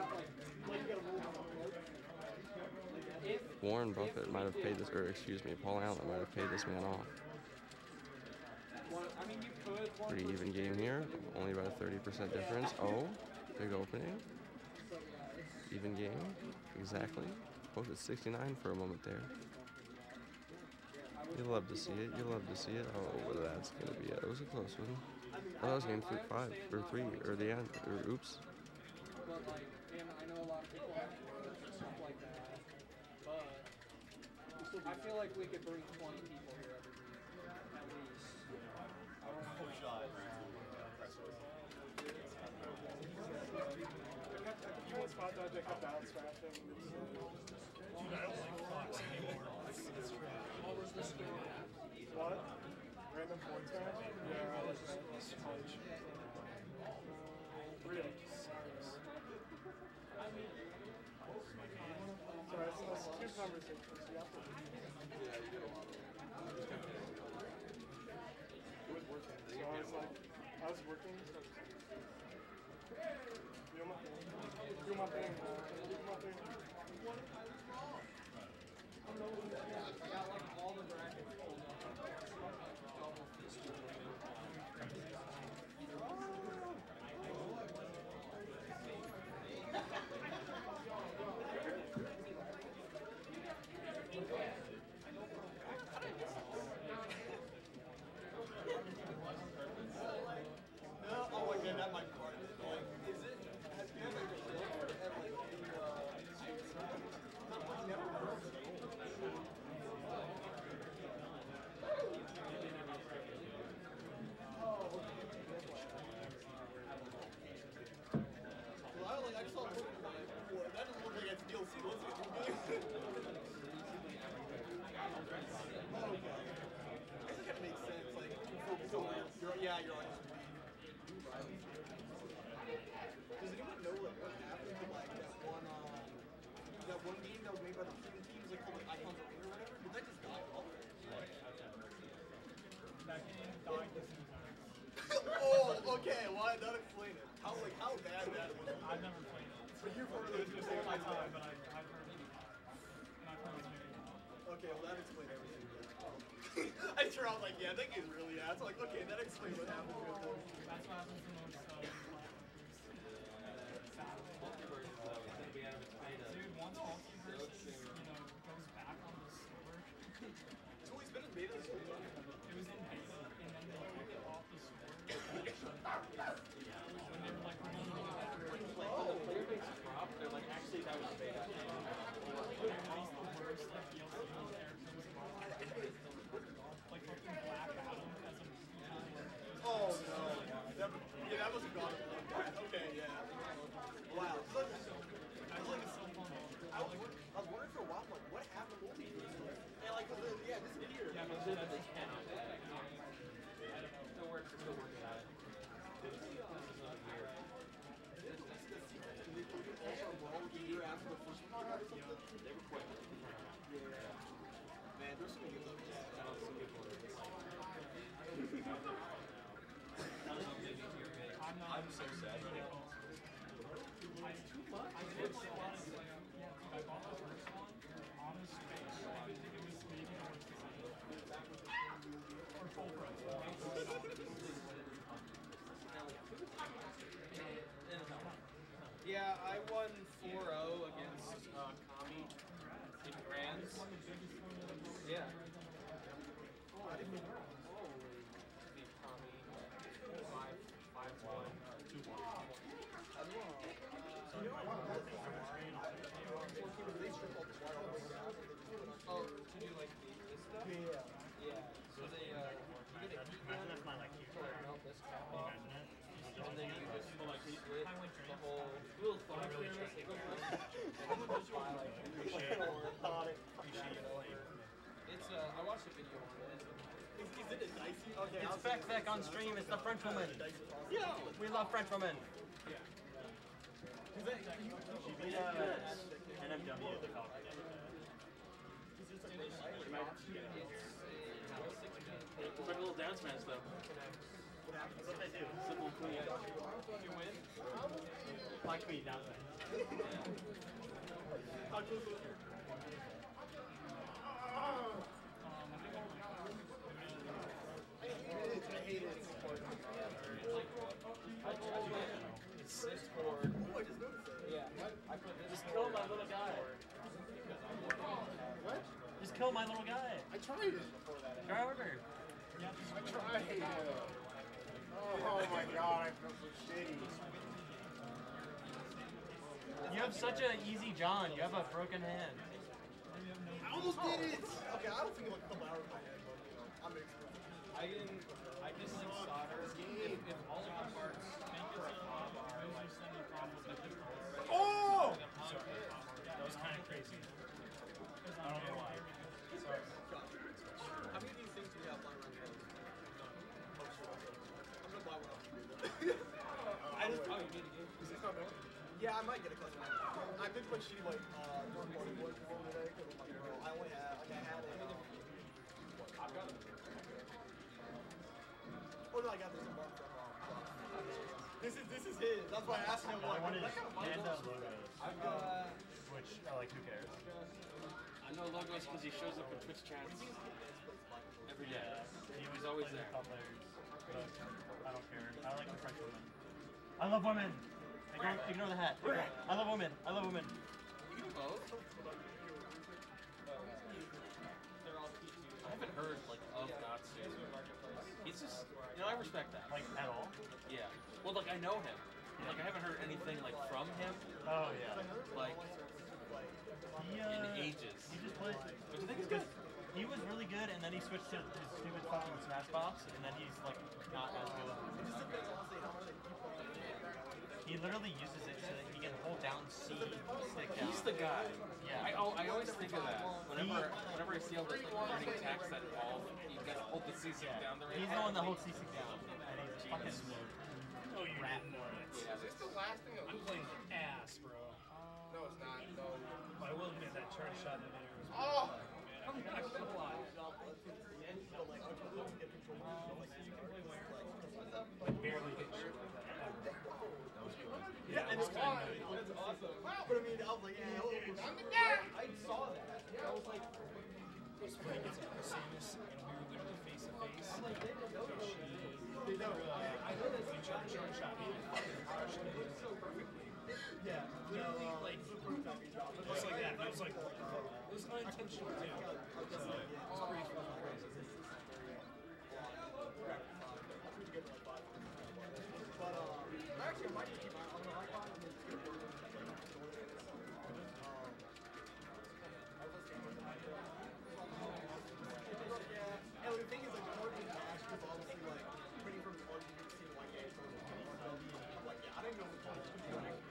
Warren Buffett might have paid this, or excuse me, Paul Allen might have paid this man off. Pretty even game here, only about a 30% difference. Oh, big opening. Even game, exactly. Both at 69 for a moment there. You love to see it. You love to see it. Oh, that's gonna be it. It was a close one. Oh, that was game 5 or 3 or the end. Or oops. But like, and I know a lot of people have stuff like that, but I feel like we could bring 20 people here every week, at least. I don't know. You want spot dodge, I kept down smashing. Dude, I don't like Fox anymore. What was the score? What? Random point smash? Yeah, I was just college. Really? Sorry, it's two conversations. You have to. It was working. So I was working. So do my thing. I got like all the brackets pulled up. Oh my god, that might be part of it. Like, is it? Has been like a show or have like never heard of it. Well, I just saw it before. That doesn't look like it's DLC. Let's get the game. Oh, okay. I think that makes sense. Like, focus on that. You're on. Does anyone know like what happened to like that one game that was made by the Cuban teams, like called like Icons Arena or whatever? Did that just die off? That game died this Oh, okay. Why not explain it? How bad that was? I've never played it. But you've heard of it before my time, but I've heard of it. And I've heard it. Okay, well that explains everything. I sure I was like, yeah, that game's really ass. Like, okay, that explains what happened to it. That's what happens the most. Dude, once Multiverse, goes back on the store. It's always been in beta. It was in beta, and then they took it off the store. When they were like releasing it back. Oh, the player base dropped. They're like, actually, that was beta. They released the worst like DLC like, yeah, disappeared. Yeah, but then they cannot. Still working on it. Year after the first one or something? They were quick. Man, there's so many good ones. I'm so sad right now. Yeah, I won 4-0 against Kami in Grands. Yeah. I didn't beat Kami 5-1. 2-1. Oh, to do like this stuff? Yeah. So they, you get a heat gun to melt this cap off. And then you just like split the whole little thumb really tricky. It's I watched a video on it. Is it a dicey? Okay, It's Feck on stream. It's the French woman. Yeah. We love French women. Is that NMW at the Falcon. It's like a little dance match though. That's what they do. Simple and cool. You win? Like me, down there. I hate it. It's Discord. Oh, I just noticed that. Yeah. I put this Just kill my little guy. What? Just kill my little guy. I tried it. Try harder. I tried it. Oh my god, I feel so shitty. You have such an easy John. You have a broken hand. I almost did it. Okay, I don't think it like a couple hours in my head, but you know, I'm experienced. I just like solder. If all of the parts for a pop are like Oh! that was kind of crazy. I don't know why. Sorry. How many of these things do we have lying around here? I'm gonna buy one off you. I just. Oh, you need a game? Is this not bad? Yeah, I might get a custom. I did play shitty like third-party board before today because I'm like, bro, I only had like I had a. I've got it. Oh no, I got this in Mark from. This is his. That's why I asked him like. One is that kind of mine Panda is- logos, I've got. which like who cares? I know logos because he shows up in Twitch chats every day. He was always plays there. with Players, but I don't care. I like the French women. I love women. Ignore the hat. I love women. I love women. You can do both. They're all P2. I haven't heard like of Natsu. He's just, I respect that. Like at all? Yeah. Well, like I know him. Like I haven't heard anything like from him Oh yeah. like He in ages. He just played. Which I think is good. He was really good, and then he switched to his stupid fucking Smash Box, and then he's like not as good. He literally uses it so that he can hold down C stick down. He's the guy. Yeah. I always think of that. Whenever I see all those like learning attacks that involve you gotta hold the C6 down the He's the one that holds C6 down, and he's fucking smooth. Oh, you Rat. didn't know it. Is this the last thing? I'm playing ass, bro. No, it's not. No. I will admit that charge shot in the video was Oh! I'm not gonna lie. Barely hit shit like that. Yeah, and it's kind of that's awesome. But I mean, I was like, yeah, I saw that. I was like, I was playing against Samus, and we were literally face to face. She charge shot me and fucking crushed me so perfectly. yeah, Literally, like, just like that. And I was like, it was unintentional too. So, it was pretty fucking crazy. but actually, I might just keep my on the icon and then skip it. Yeah, and the thing is, like, the origin Ash was obviously like pretty from the origin you see like yeah, I'm like, yeah, I didn't know what was going on.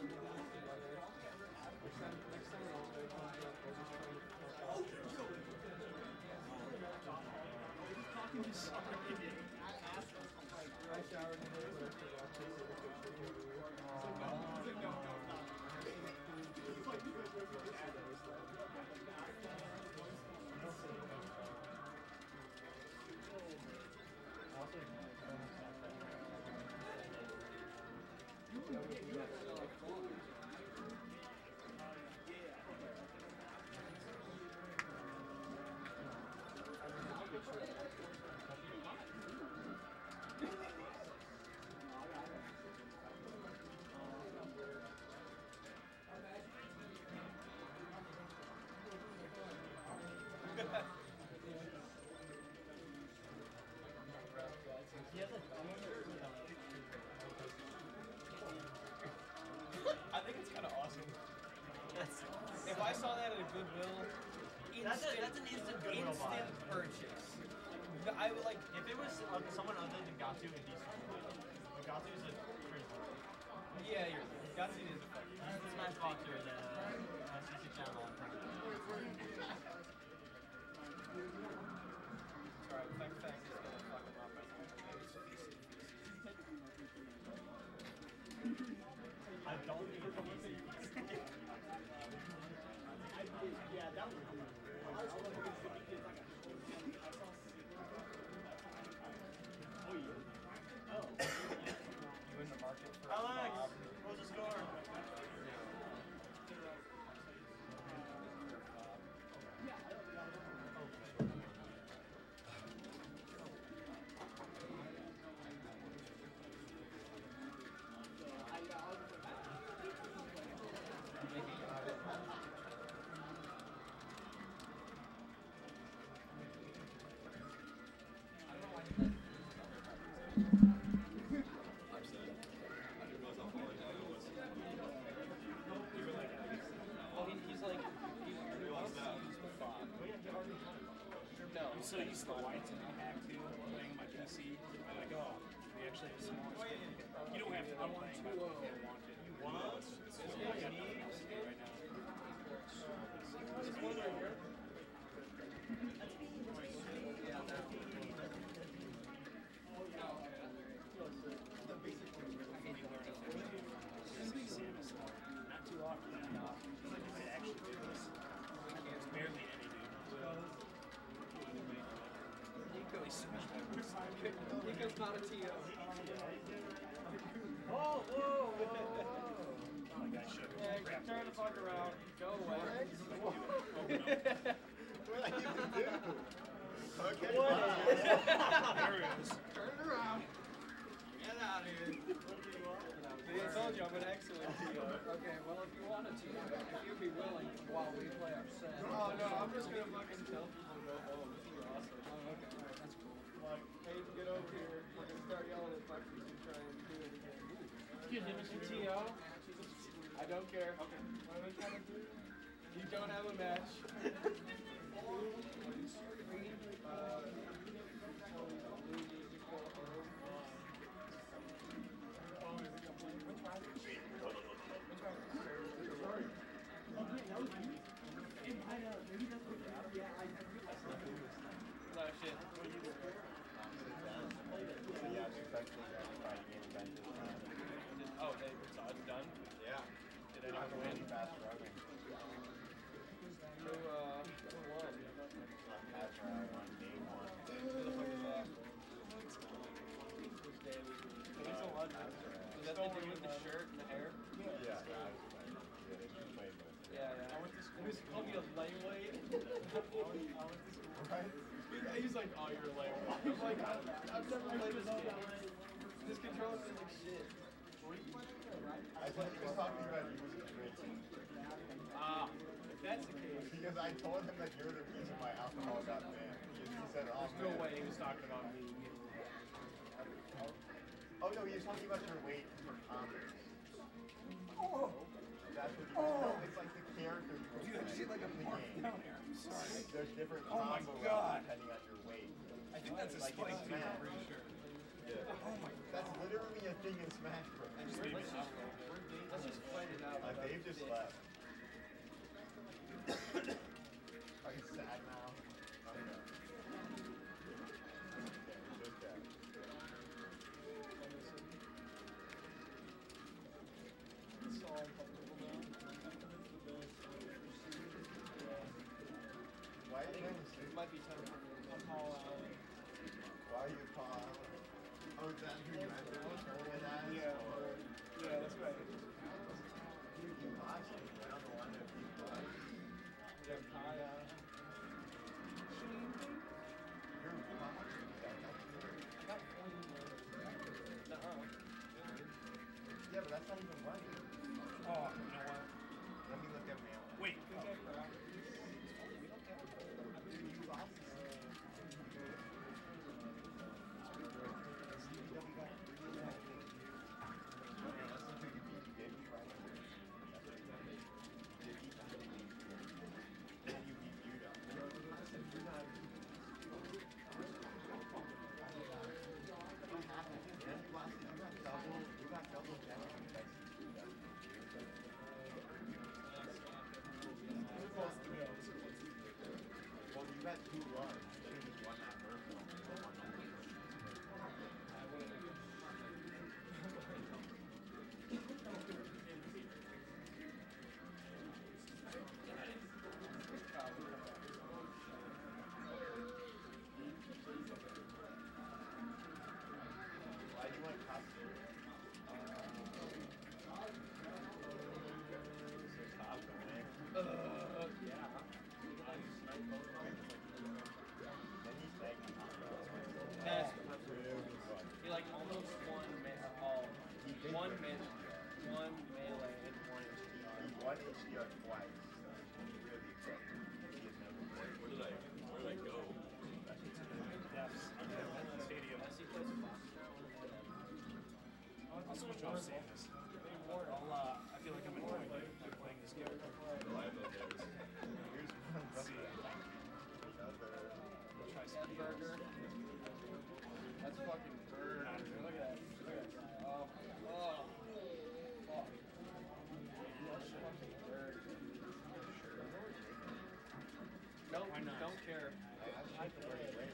I think it's kind of awesome. If I saw that at a Goodwill, That's an instant Goodwill buy. instant purchase. I would like If it was someone other than Gatsu, it'd be something. But Gatsu is a crazy one. yeah, you're got to see this effect. He's the Smash Boxer that CC channel on Twitter. Sorry, fact is gonna fuck him up. I don't think it's easy. Yeah, that was You in the market for Alex, what's the score? So used to the whites and I have to playing on my PC. I'm like, oh, we actually have small screen. You don't have to be playing by the way you want it. You want it? It's right now. Not too often. I actually do this. It's barely any, dude. Nico's not a TO. Whoa, whoa, whoa, Yeah, turn the fuck around. Go away. What did I even do? Okay. There it is. Turn it around. Get out of here. See, I told you I'm an excellent TO. Okay, well, if you wanted to, if you'd be willing while we play our set. Oh no, I'm just gonna fucking tell people to go home. This is awesome. Oh, okay, all right, that's cool. Like, hey, get over here. We're gonna start yelling at fuckers and try and do it again. TO? I don't care. Okay. What am I trying to do? You don't have a match. No shit. Oh, it's done? Yeah. Did anyone win? Fast running. Who won? Fast running won game one. Who the fuck is that? Which day was it? He's a legend. Was that the dude with the shirt and the hair? Yeah. Yeah. I went to school. He was called me a lightweight. Right? He's like, oh, you're a lightweight. I'm like, I've never played this game. This controller feels like shit. I thought he was talking about you was drinking. Ah, if that's the case. Because I told him that you're the reason why alcohol got banned. He said, oh, There's no man. way he was talking about me. Oh no, he was talking about your weight for combos. Oh! That's what he was. No, it's like the character you were playing like in the game. There's different combos depending on your weight. I think that's a Like spike in too, I'm Smash. pretty sure. Yeah. That's literally a thing in Smash Bros. Let's just fight it Dave just left. Are you sad now? Okay. Okay. Why are you doing this? It might be time for a call out. Why are you calling out? Oh, is that who you entered the tournament as? Yeah, yeah, that's right. You keep watching. I don't know why they keep watching. Yeah, Kaya. You're watching. I got 40 minutes. Nuh-uh. Yeah, but that's not even money. Oh, you know what? Let me look at mail. Wait. Well, you got 2 runs. You just won that first one. Why do you want costume? He like almost won one melee and one HDR. He won HDR twice. He's really good. He is never good. Where did I go? Stadium. I'll switch off Samus. I feel like I'm annoyed by playing this character. Here's one Let's see. Try some Burger. That's fucking bird. Look at that. Look at that guy. Oh. Fuck. That's fucking bird. Nope, Why not? don't care. I can already win.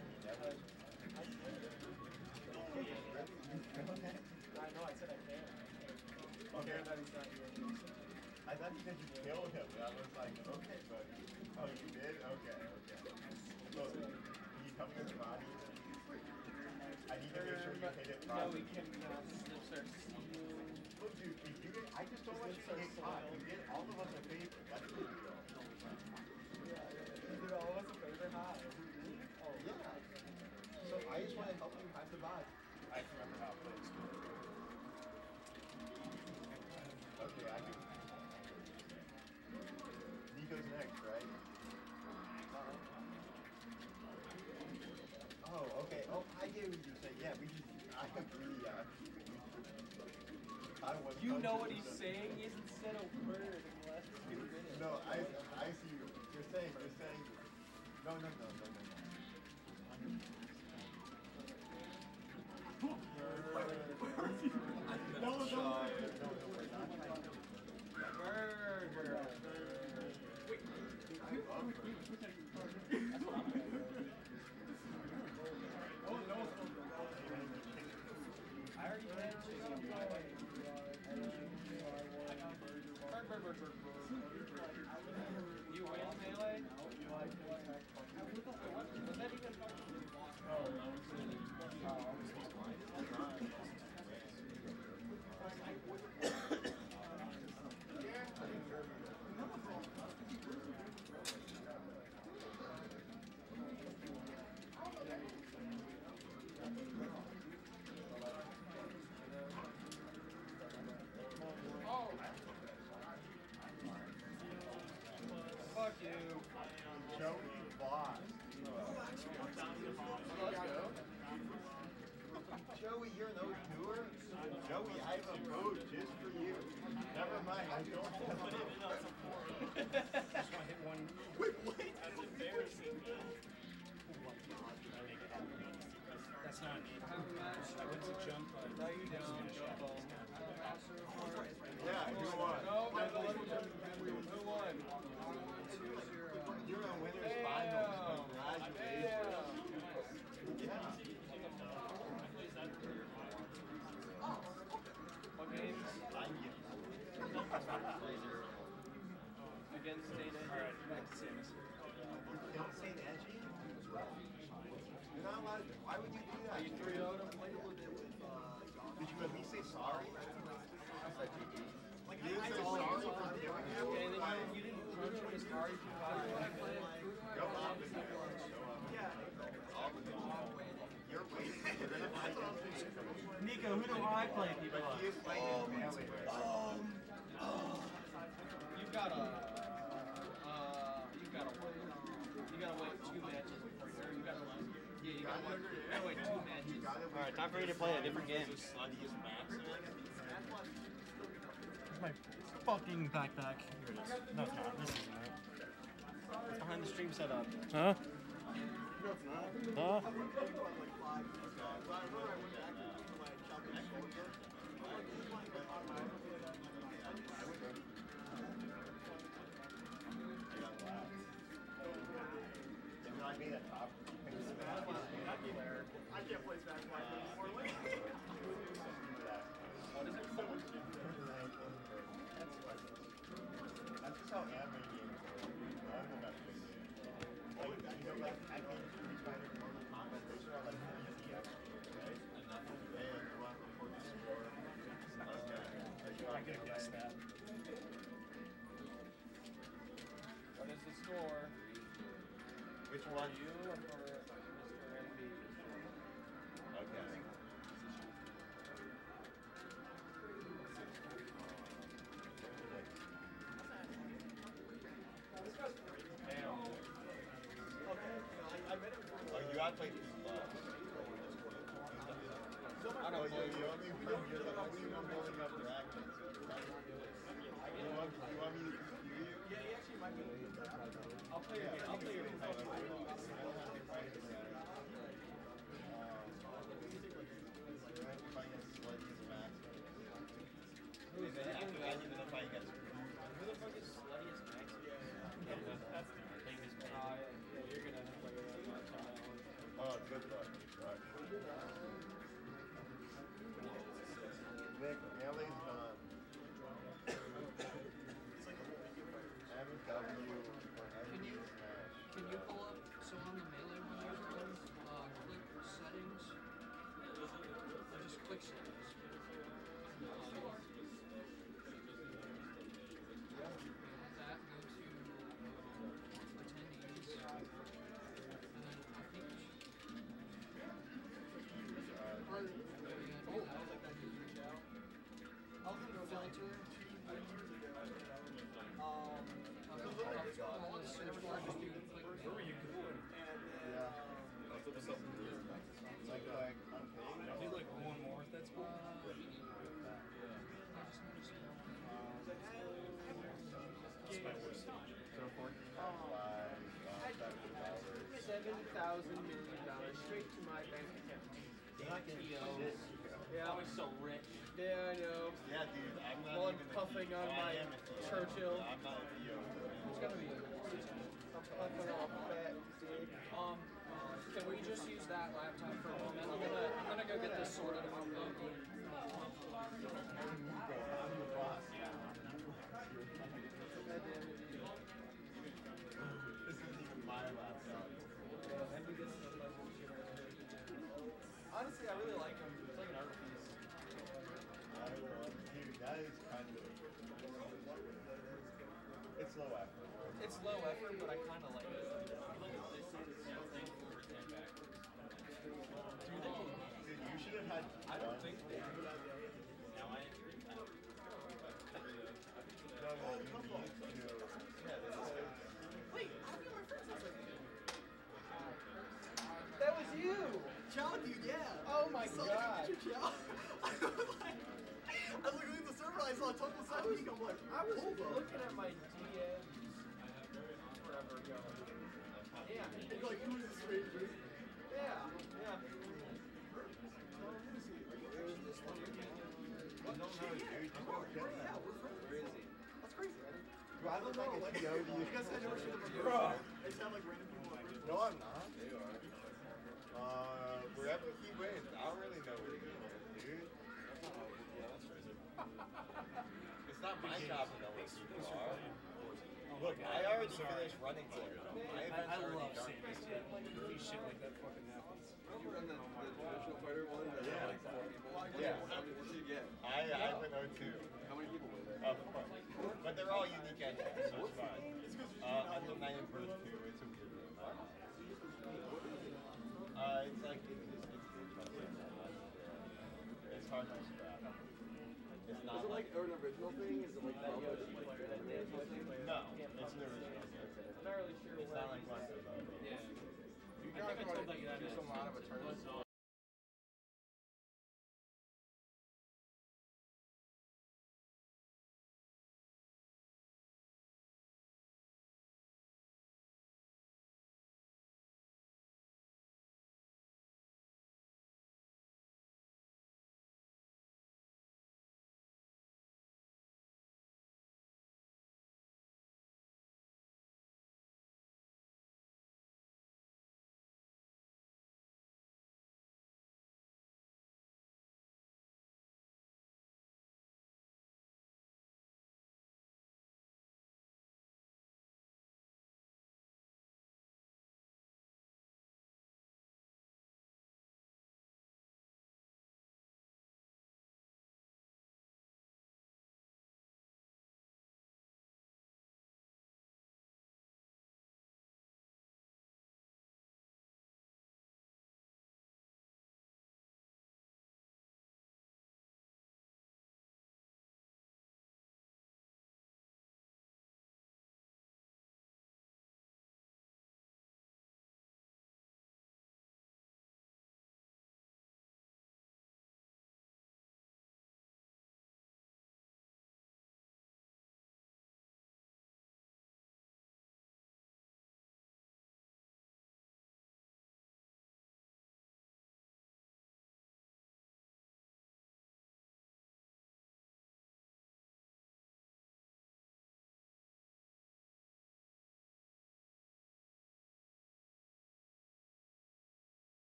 I know, I said I can. Okay. That he's not here. I thought because you killed him. I was like, okay, buddy. Oh, you did? Okay. Look, can you come in the body? I need to make sure you hit it No, properly. we cannot. Look, dude, if you get, I just don't want you to get caught. You get all of us a favor. That's what you do. You did all of us a favor? Hi. Oh, yeah. So I just want to help you have the vibe. I remember how it plays. Okay, I can. Nico's next, right? Oh, okay. Oh, I get what you're saying. Yeah, we just. I agree. I don't want to You know what he's saying is instead of word in the last 2 minutes. No, I see you. You're saying. No. I already had You win melee? Was that even Fuck you. Joey lost. Joey, you're an O2er? Joey, I have a vote just for you. Never mind, I don't have a vote. Just want to hit one. Wait, what? That's embarrassing. That's not neat. I went to jump. No, you don't. Finish Go that. home. Yeah, who won? No, let him go. Why would you do that? You threw it out and played a little bit with, did you at least say sorry? I said GG. Like, you didn't say sorry for doing it? And then you didn't crunch him as hard as you thought you would play it. Go up and yeah. You're waiting. You're gonna find Nico, who do I play people on? You've got a, you gotta wait 2 matches before you gotta wait. Yeah, you gotta wait 2 matches. Alright, time for you to play a different game. Where's My fucking backpack. Here it is. No, it's not. This isn't it. It's behind the stream setup. Huh? Huh? I can't play Smash Bros. Anymore. What is it? So much different. That's just how anime games work. I'm the best game. Like, you know, like, I think Street Fighter and Mortal Kombat, those are all like easy extras, right? And you want to report the score. Okay. I could guess that. What is the score? Which one? You or for Mr. MB? Okay. Oh, you gotta play FIFA. I don't know, you only you're the only one building up dragons. You want me to confuse you? Yeah, he actually might be. I'll play your game. I'll play your game. Who the fuck is Sluttiest Max? That's the latest one. Yeah, you're gonna have to play with that. Oh, good luck. Nick, Melee's done. Can you pull up, so on the Melee one you're playing, click settings, just click settings. That, go to attendees, and then I think filter. Where were you going? I need like one more if that's cool. That's my worst. Go for it. $7,000 million straight to my bank account. Yeah, I was so rich. Yeah, I know. Yeah, dude, I'm not While I'm even puffing on my Churchill. I'm not a Theo. It's gonna be I'm puffing on a fat dick. Can we just use that laptop for a moment? I'm gonna go get this sorted out. This isn't even my laptop. Honestly, I really like them. It's like an art piece. Dude, that is kind of. It's low effort. It's low effort, but I kind of like it. Dude, you should have had. I don't think they do. That was you! Chow, dude, yeah. Oh my god. Chow. I was looking at the server, I saw a total side week, I'm like, I was looking at my DMs forever ago. Yeah. It's like, who is this stranger? Yeah, yeah. I don't know, dude. You don't get that. Yeah, we're friends. Where is he? That's crazy, right? Do I look like a Theo to you? You guys had never seen the bro. They sound like random people. No, I'm not. They are. Wherever he wins, I don't really know where he goes, dude. It's not my job to know where people are. Look, I already finished running to it. I love seeing this shit. Shit like that fucking happens. You run the traditional fighter one that Yeah. like 4 people? Yeah. How many did you get? I went 0-2. How many people were there? But they're all unique entries, so it's fine. Under 9 and birth 2, it's a weird game. It's like, it's hard to scrap. It's not Is it like an original thing? Is it like Bravo or something? No, it's an original game. It's not like one of those. You guys are going to do some lot of attorneys.